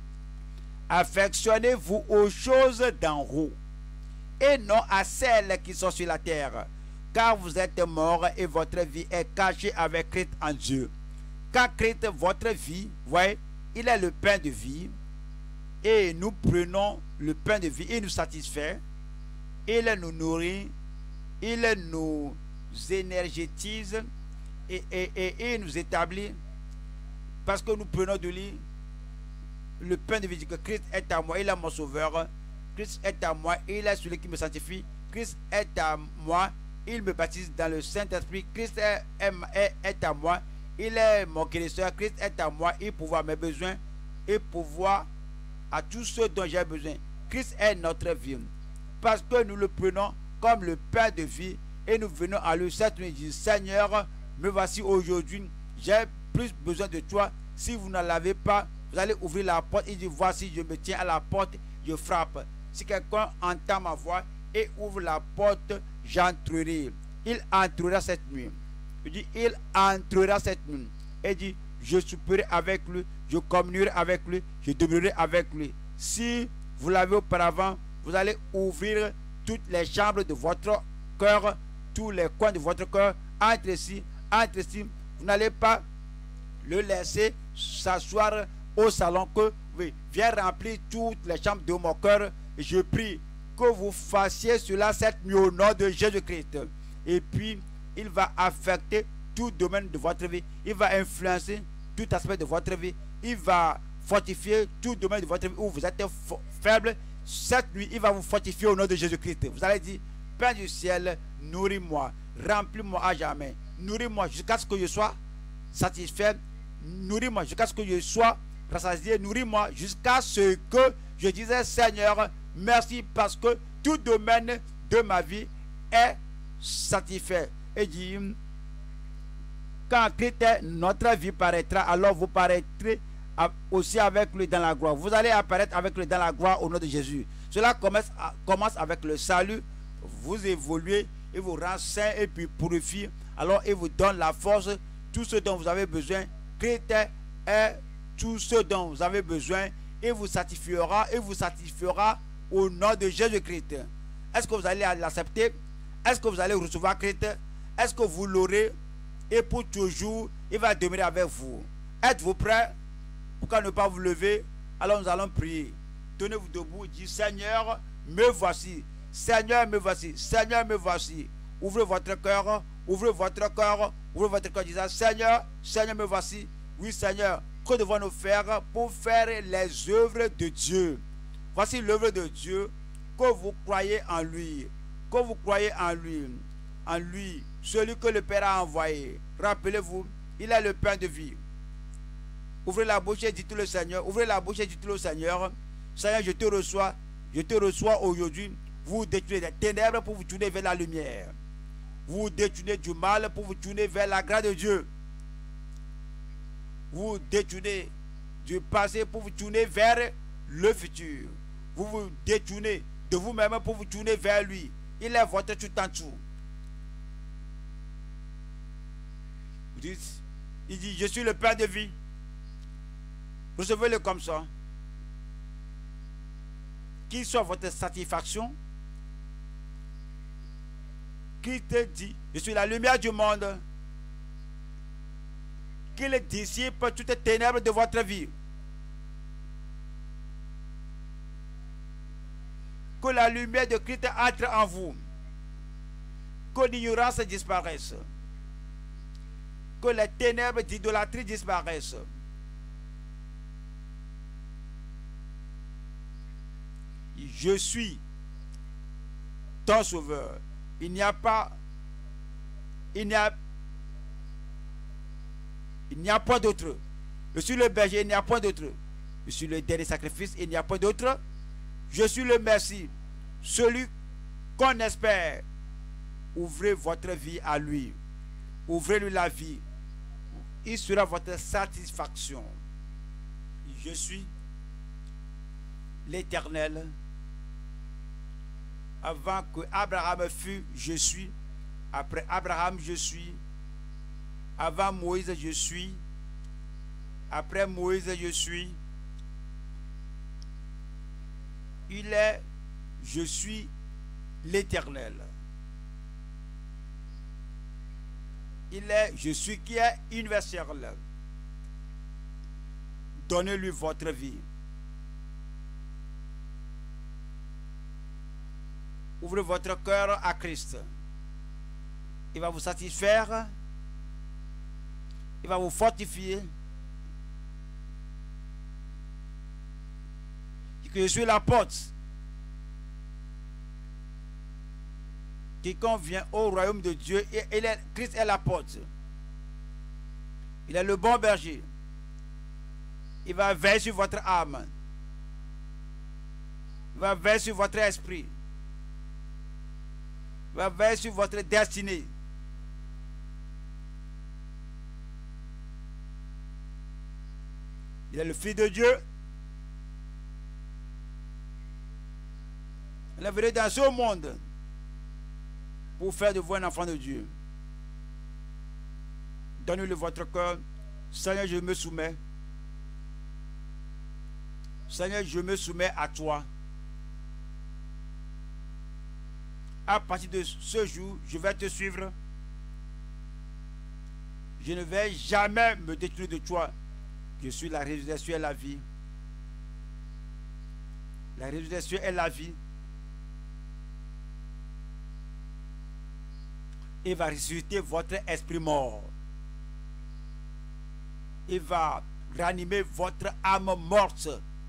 Affectionnez-vous aux choses d'en haut et non à celles qui sont sur la terre, car vous êtes morts et votre vie est cachée avec Christ en Dieu. Car Christ, votre vie, voyez, il est le pain de vie, et nous prenons le pain de vie, il nous satisfait, il nous nourrit, il nous énergétise et, et, et il nous établit, parce que nous prenons de lui le pain de vie, que Christ est à moi, il est mon sauveur, Christ est à moi, il est celui qui me sanctifie, Christ est à moi, il me baptise dans le Saint-Esprit, Christ est, est, est à moi, il est mon guérisseur, Christ est à moi, il pourvoit mes besoins et pourvoit à tous ceux dont j'ai besoin. Christ est notre vie, parce que nous le prenons comme le pain de vie et nous venons à lui cette nuit dire Seigneur, me voici aujourd'hui, j'ai plus besoin de toi. Si vous ne l'avez pas, vous allez ouvrir la porte et dire voici, je me tiens à la porte, je frappe. Si quelqu'un entend ma voix et ouvre la porte, j'entrerai. Il entrera cette nuit. Il dit il entrera cette nuit et dit je souperai avec lui, je communierai avec lui, je demeurerai avec lui. Si vous l'avez auparavant, vous allez ouvrir toutes les chambres de votre cœur, tous les coins de votre cœur, entre ici, entre ici. Vous n'allez pas le laisser s'asseoir au salon que oui, viens remplir toutes les chambres de mon cœur. Et je prie que vous fassiez cela cette nuit au nom de Jésus-Christ. Et puis, il va affecter tout domaine de votre vie. Il va influencer tout aspect de votre vie. Il va fortifier tout domaine de votre vie où vous êtes faible. Cette nuit, il va vous fortifier au nom de Jésus-Christ. Vous allez dire, Père du ciel, nourris-moi, remplis-moi à jamais. Nourris-moi jusqu'à ce que je sois satisfait. Nourris-moi jusqu'à ce que je sois rassasié. Nourris-moi jusqu'à ce que je disais, Seigneur, merci parce que tout domaine de ma vie est satisfait. Et dit, quand Christ notre vie paraîtra, alors vous paraîtrez aussi avec lui dans la gloire. Vous allez apparaître avec lui dans la gloire au nom de Jésus. Cela commence, commence avec le salut. vous évoluez, il vous rend saint et puis purifie. Alors il vous donne la force, tout ce dont vous avez besoin. Christ est tout ce dont vous avez besoin. Il vous satisfera, il vous satisfera au nom de Jésus-Christ. Est-ce que vous allez l'accepter? Est-ce que vous allez recevoir Christ? Est-ce que vous l'aurez? Et pour toujours, il va demeurer avec vous. Êtes-vous prêts? Pourquoi ne pas vous lever? Alors nous allons prier. Tenez-vous debout, dites Seigneur, me voici. Seigneur, me voici. Seigneur, me voici. Ouvrez votre cœur, ouvrez votre cœur, ouvrez votre cœur, disant Seigneur, Seigneur, me voici. Oui, Seigneur, que devons-nous faire pour faire les œuvres de Dieu? Voici l'œuvre de Dieu, que vous croyez en lui, que vous croyez en lui, en lui, celui que le Père a envoyé. Rappelez-vous, il est le pain de vie. Ouvrez la bouche et dites-le Seigneur, ouvrez la bouche et dites-le Seigneur, Seigneur, je te reçois, je te reçois aujourd'hui. Vous détournez des ténèbres pour vous tourner vers la lumière. Vous détournez du mal pour vous tourner vers la grâce de Dieu. Vous détournez du passé pour vous tourner vers le futur. Vous vous détournez de vous-même pour vous tourner vers lui. Il est votre tout en tout. Vous dites, il dit, je suis le pain de vie. Recevez-le comme ça. Qu'il soit votre satisfaction. Qui te dit, je suis la lumière du monde. Qu'il dissipe toutes les ténèbres de votre vie. Que la lumière de Christ entre en vous. Que l'ignorance disparaisse. Que les ténèbres d'idolâtrie disparaissent. Je suis ton sauveur. Il n'y a pas, il n'y a, il n'y a pas d'autre. Je suis le berger, il n'y a pas d'autre. Je suis le dernier sacrifice, il n'y a pas d'autre. Je suis le Messie, celui qu'on espère. Ouvrez votre vie à lui. Ouvrez-lui la vie. Il sera votre satisfaction. Je suis l'Éternel. Avant que Abraham fût, je suis. Après Abraham, je suis. Avant Moïse, je suis. Après Moïse, je suis. Il est, je suis l'Éternel. Il est, je suis qui est universel. Donnez-lui votre vie. Ouvrez votre cœur à Christ. Il va vous satisfaire. Il va vous fortifier. Et que je suis la porte. Quiconque vient au royaume de Dieu, et, et est, Christ est la porte. Il est le bon berger. Il va veiller sur votre âme. Il va veiller sur votre esprit. Il va veiller sur votre destinée. Il est le Fils de Dieu. Il est venu dans ce monde pour faire de vous un enfant de Dieu. Donnez-lui votre cœur. Seigneur, je me soumets. Seigneur, je me soumets à toi. À partir de ce jour, je vais te suivre. Je ne vais jamais me détourner de toi. Je suis la résurrection et la vie. La résurrection est la vie. Il va ressusciter votre esprit mort. Il va ranimer votre âme morte.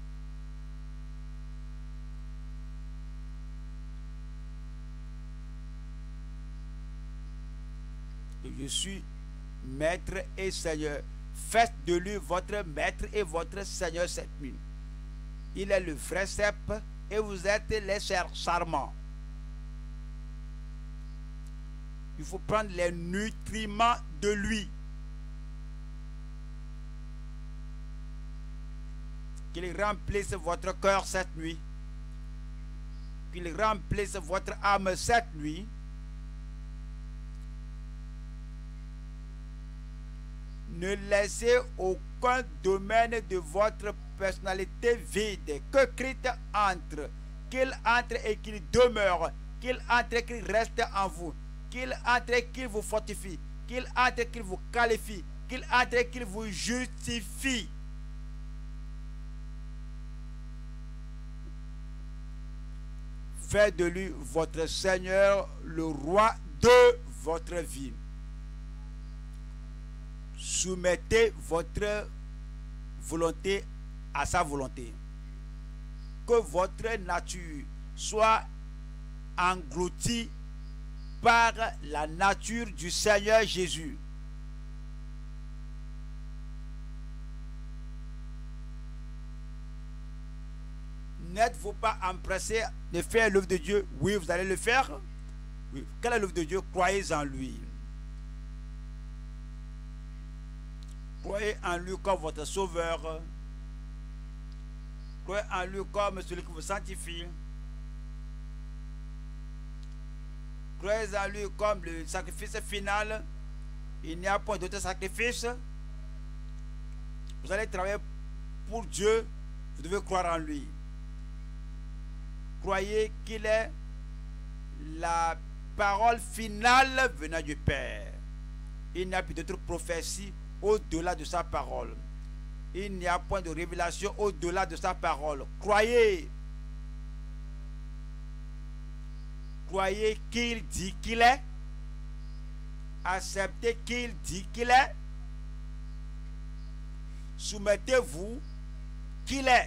Je suis maître et Seigneur. Faites de lui votre maître et votre Seigneur cette nuit. Il est le vrai cep et vous êtes les sarments. Il faut prendre les nutriments de lui. Qu'il remplisse votre cœur cette nuit. qu'il remplisse votre âme cette nuit. Ne laissez aucun domaine de votre personnalité vide. Que Christ entre, qu'il entre et qu'il demeure, qu'il entre et qu'il reste en vous, qu'il entre et qu'il vous fortifie, qu'il entre et qu'il vous qualifie, qu'il entre et qu'il vous justifie. Faites de lui votre Seigneur, le roi de votre vie. Soumettez votre volonté à sa volonté. Que votre nature soit engloutie par la nature du Seigneur Jésus. N'êtes-vous pas empressé de faire l'œuvre de Dieu? Oui, vous allez le faire. Oui. Quelle est l'œuvre de Dieu? Croyez en lui. Croyez en lui comme votre sauveur. Croyez en lui comme celui qui vous sanctifie. Croyez en lui comme le sacrifice final. Il n'y a point d'autre sacrifice. Vous allez travailler pour Dieu. Vous devez croire en lui. Croyez qu'il est la parole finale venant du Père. Il n'y a plus d'autre prophétie au-delà de sa parole. Il n'y a point de révélation au-delà de sa parole. Croyez. Croyez qu'il dit qu'il est. Acceptez qu'il dit qu'il est. Soumettez-vous qu'il est.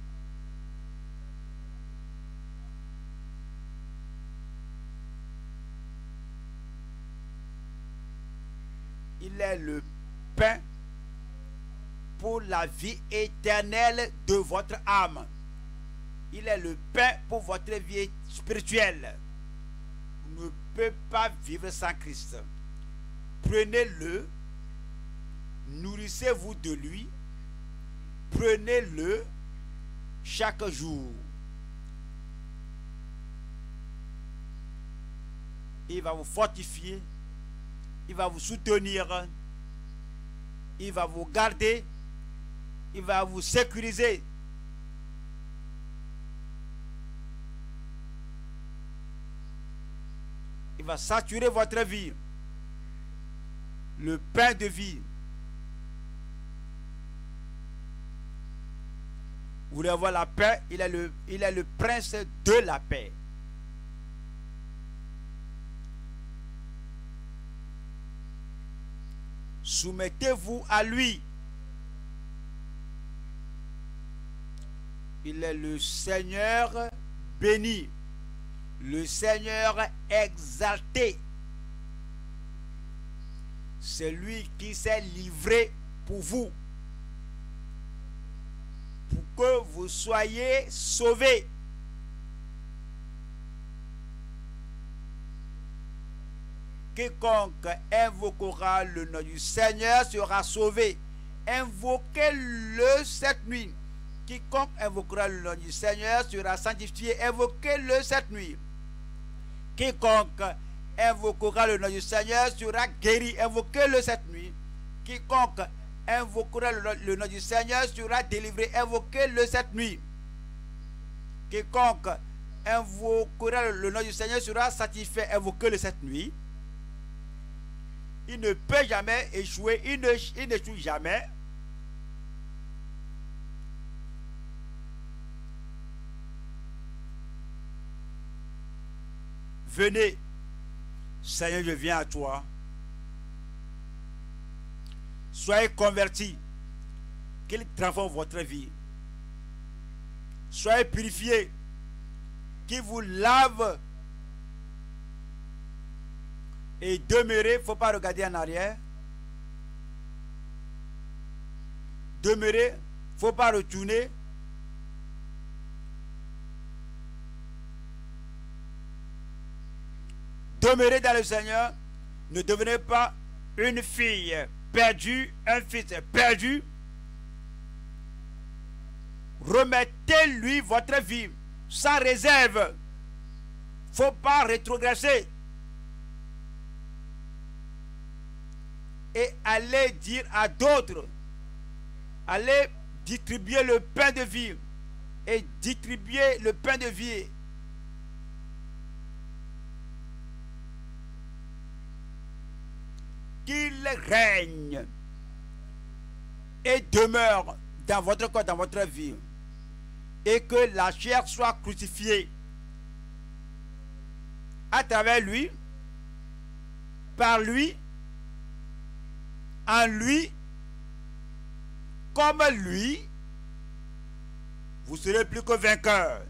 Il est le pain pour la vie éternelle de votre âme. Il est le pain pour votre vie spirituelle. Vous ne pouvez pas vivre sans Christ. Prenez-le, nourrissez-vous de lui, prenez-le chaque jour. Il va vous fortifier. Il va vous soutenir, il va vous garder, il va vous sécuriser. Il va saturer votre vie. Le pain de vie. Vous voulez avoir la paix, il est le, il est le prince de la paix. Soumettez-vous à lui. Il est le Seigneur béni, le Seigneur exalté. C'est lui qui s'est livré pour vous, pour que vous soyez sauvés. Quiconque invoquera le nom du Seigneur sera sauvé. Invoquez-le cette nuit. Quiconque invoquera le nom du Seigneur sera sanctifié. Invoquez-le cette nuit. Quiconque invoquera le nom du Seigneur sera guéri. Invoquez-le cette nuit. Quiconque invoquera le nom du Seigneur sera délivré. Invoquez-le cette nuit. Quiconque invoquera le nom du Seigneur sera satisfait. Invoquez-le cette nuit. Il ne peut jamais échouer, il ne, il n'échoue jamais. Venez, Seigneur, je viens à toi. Soyez convertis, qu'il transforme votre vie. Soyez purifiés, qu'il vous lave. Et demeurer, il ne faut pas regarder en arrière. Demeurer, il ne faut pas retourner. Demeurez dans le Seigneur. Ne devenez pas une fille perdue, un fils perdu. Remettez-lui votre vie sans réserve. faut pas rétrogresser. Et aller dire à d'autres, aller distribuer le pain de vie et distribuer le pain de vie. Qu'il règne et demeure dans votre corps, dans votre vie, et que la chair soit crucifiée à travers lui, par lui, en lui, comme lui, vous serez plus que vainqueurs.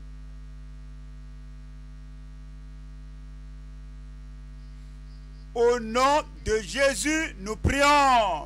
Au nom de Jésus, nous prions.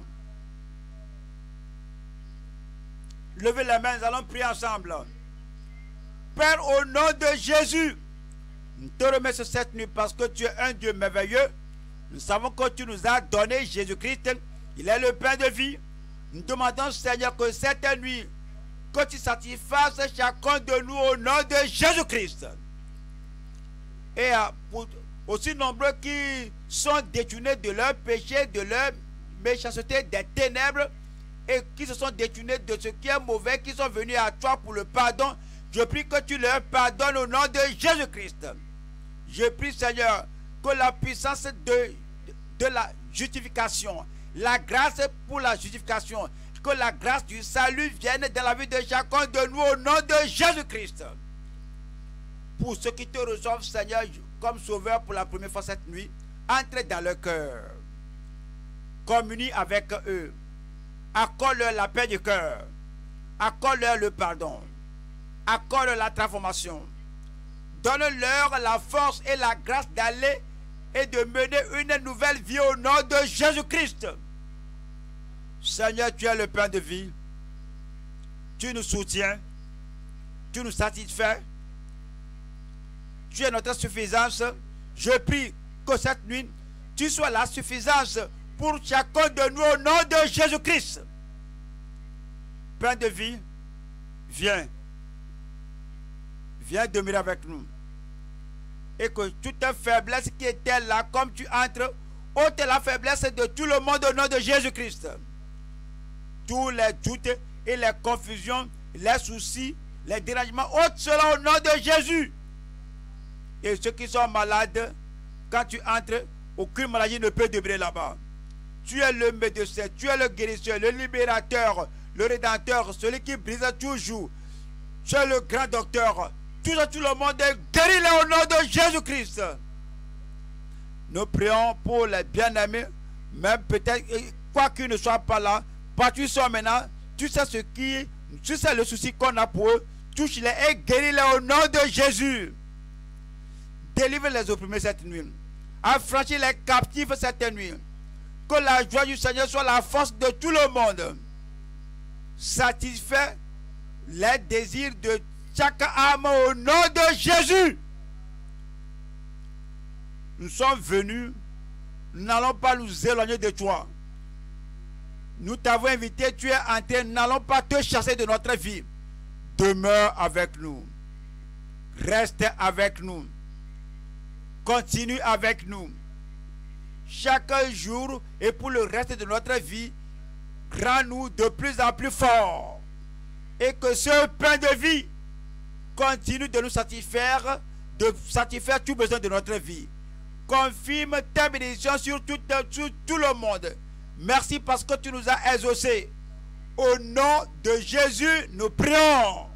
Levez les mains, nous allons prier ensemble. Père, au nom de Jésus, nous te remercions cette nuit parce que tu es un Dieu merveilleux. Nous savons que tu nous as donné Jésus-Christ. Il est le pain de vie. Nous demandons, Seigneur, que cette nuit, que tu satisfasses chacun de nous au nom de Jésus-Christ. Et pour aussi nombreux qui sont détournés de leur péché, de leur méchanceté, des ténèbres, et qui se sont détournés de ce qui est mauvais, qui sont venus à toi pour le pardon, je prie que tu leur pardonnes au nom de Jésus-Christ. Je prie, Seigneur, que la puissance de, de la justification, la grâce pour la justification, que la grâce du salut vienne dans la vie de chacun de nous au nom de Jésus-Christ. Pour ceux qui te reçoivent, Seigneur, comme sauveur pour la première fois cette nuit, entre dans leur cœur, communie avec eux, accorde-leur la paix du cœur, accorde-leur le pardon, accorde la transformation, donne-leur la force et la grâce d'aller et de mener une nouvelle vie au nom de Jésus-Christ. Seigneur, tu es le pain de vie, tu nous soutiens, tu nous satisfais, tu es notre suffisance. Je prie que cette nuit, tu sois la suffisance pour chacun de nous au nom de Jésus-Christ. Pain de vie, viens. Viens demeurer avec nous. Et que toute faiblesse qui était là, comme tu entres, ôte la faiblesse de tout le monde au nom de Jésus-Christ. Tous les doutes et les confusions, les soucis, les dérangements, ôte cela au nom de Jésus. Et ceux qui sont malades, quand tu entres, aucune maladie ne peut demeurer là-bas. Tu es le médecin, tu es le guérisseur, le libérateur, le rédempteur, celui qui brise toujours. Tu es le grand docteur. Tout, tout le monde est guéri là au nom de Jésus-Christ. Nous prions pour les bien-aimés, même peut-être, quoi qu'ils ne soient pas là, partout ils sont maintenant, tu sais ce qui, tu sais le souci qu'on a pour eux, touche-les et guéris-les au nom de Jésus. Délivre les opprimés cette nuit. Affranchis les captifs cette nuit. Que la joie du Seigneur soit la force de tout le monde. Satisfait les désirs de chaque âme au nom de Jésus. Nous sommes venus, nous n'allons pas nous éloigner de toi. Nous t'avons invité, tu es entré, nous n'allons pas te chasser de notre vie. Demeure avec nous. Reste avec nous. Continue avec nous. Chaque jour et pour le reste de notre vie, rends-nous de plus en plus forts. Et que ce pain de vie continue de nous satisfaire, de satisfaire tout besoin de notre vie. Confirme ta bénédiction sur tout, sur tout le monde. Merci parce que tu nous as exaucés. Au nom de Jésus, nous prions.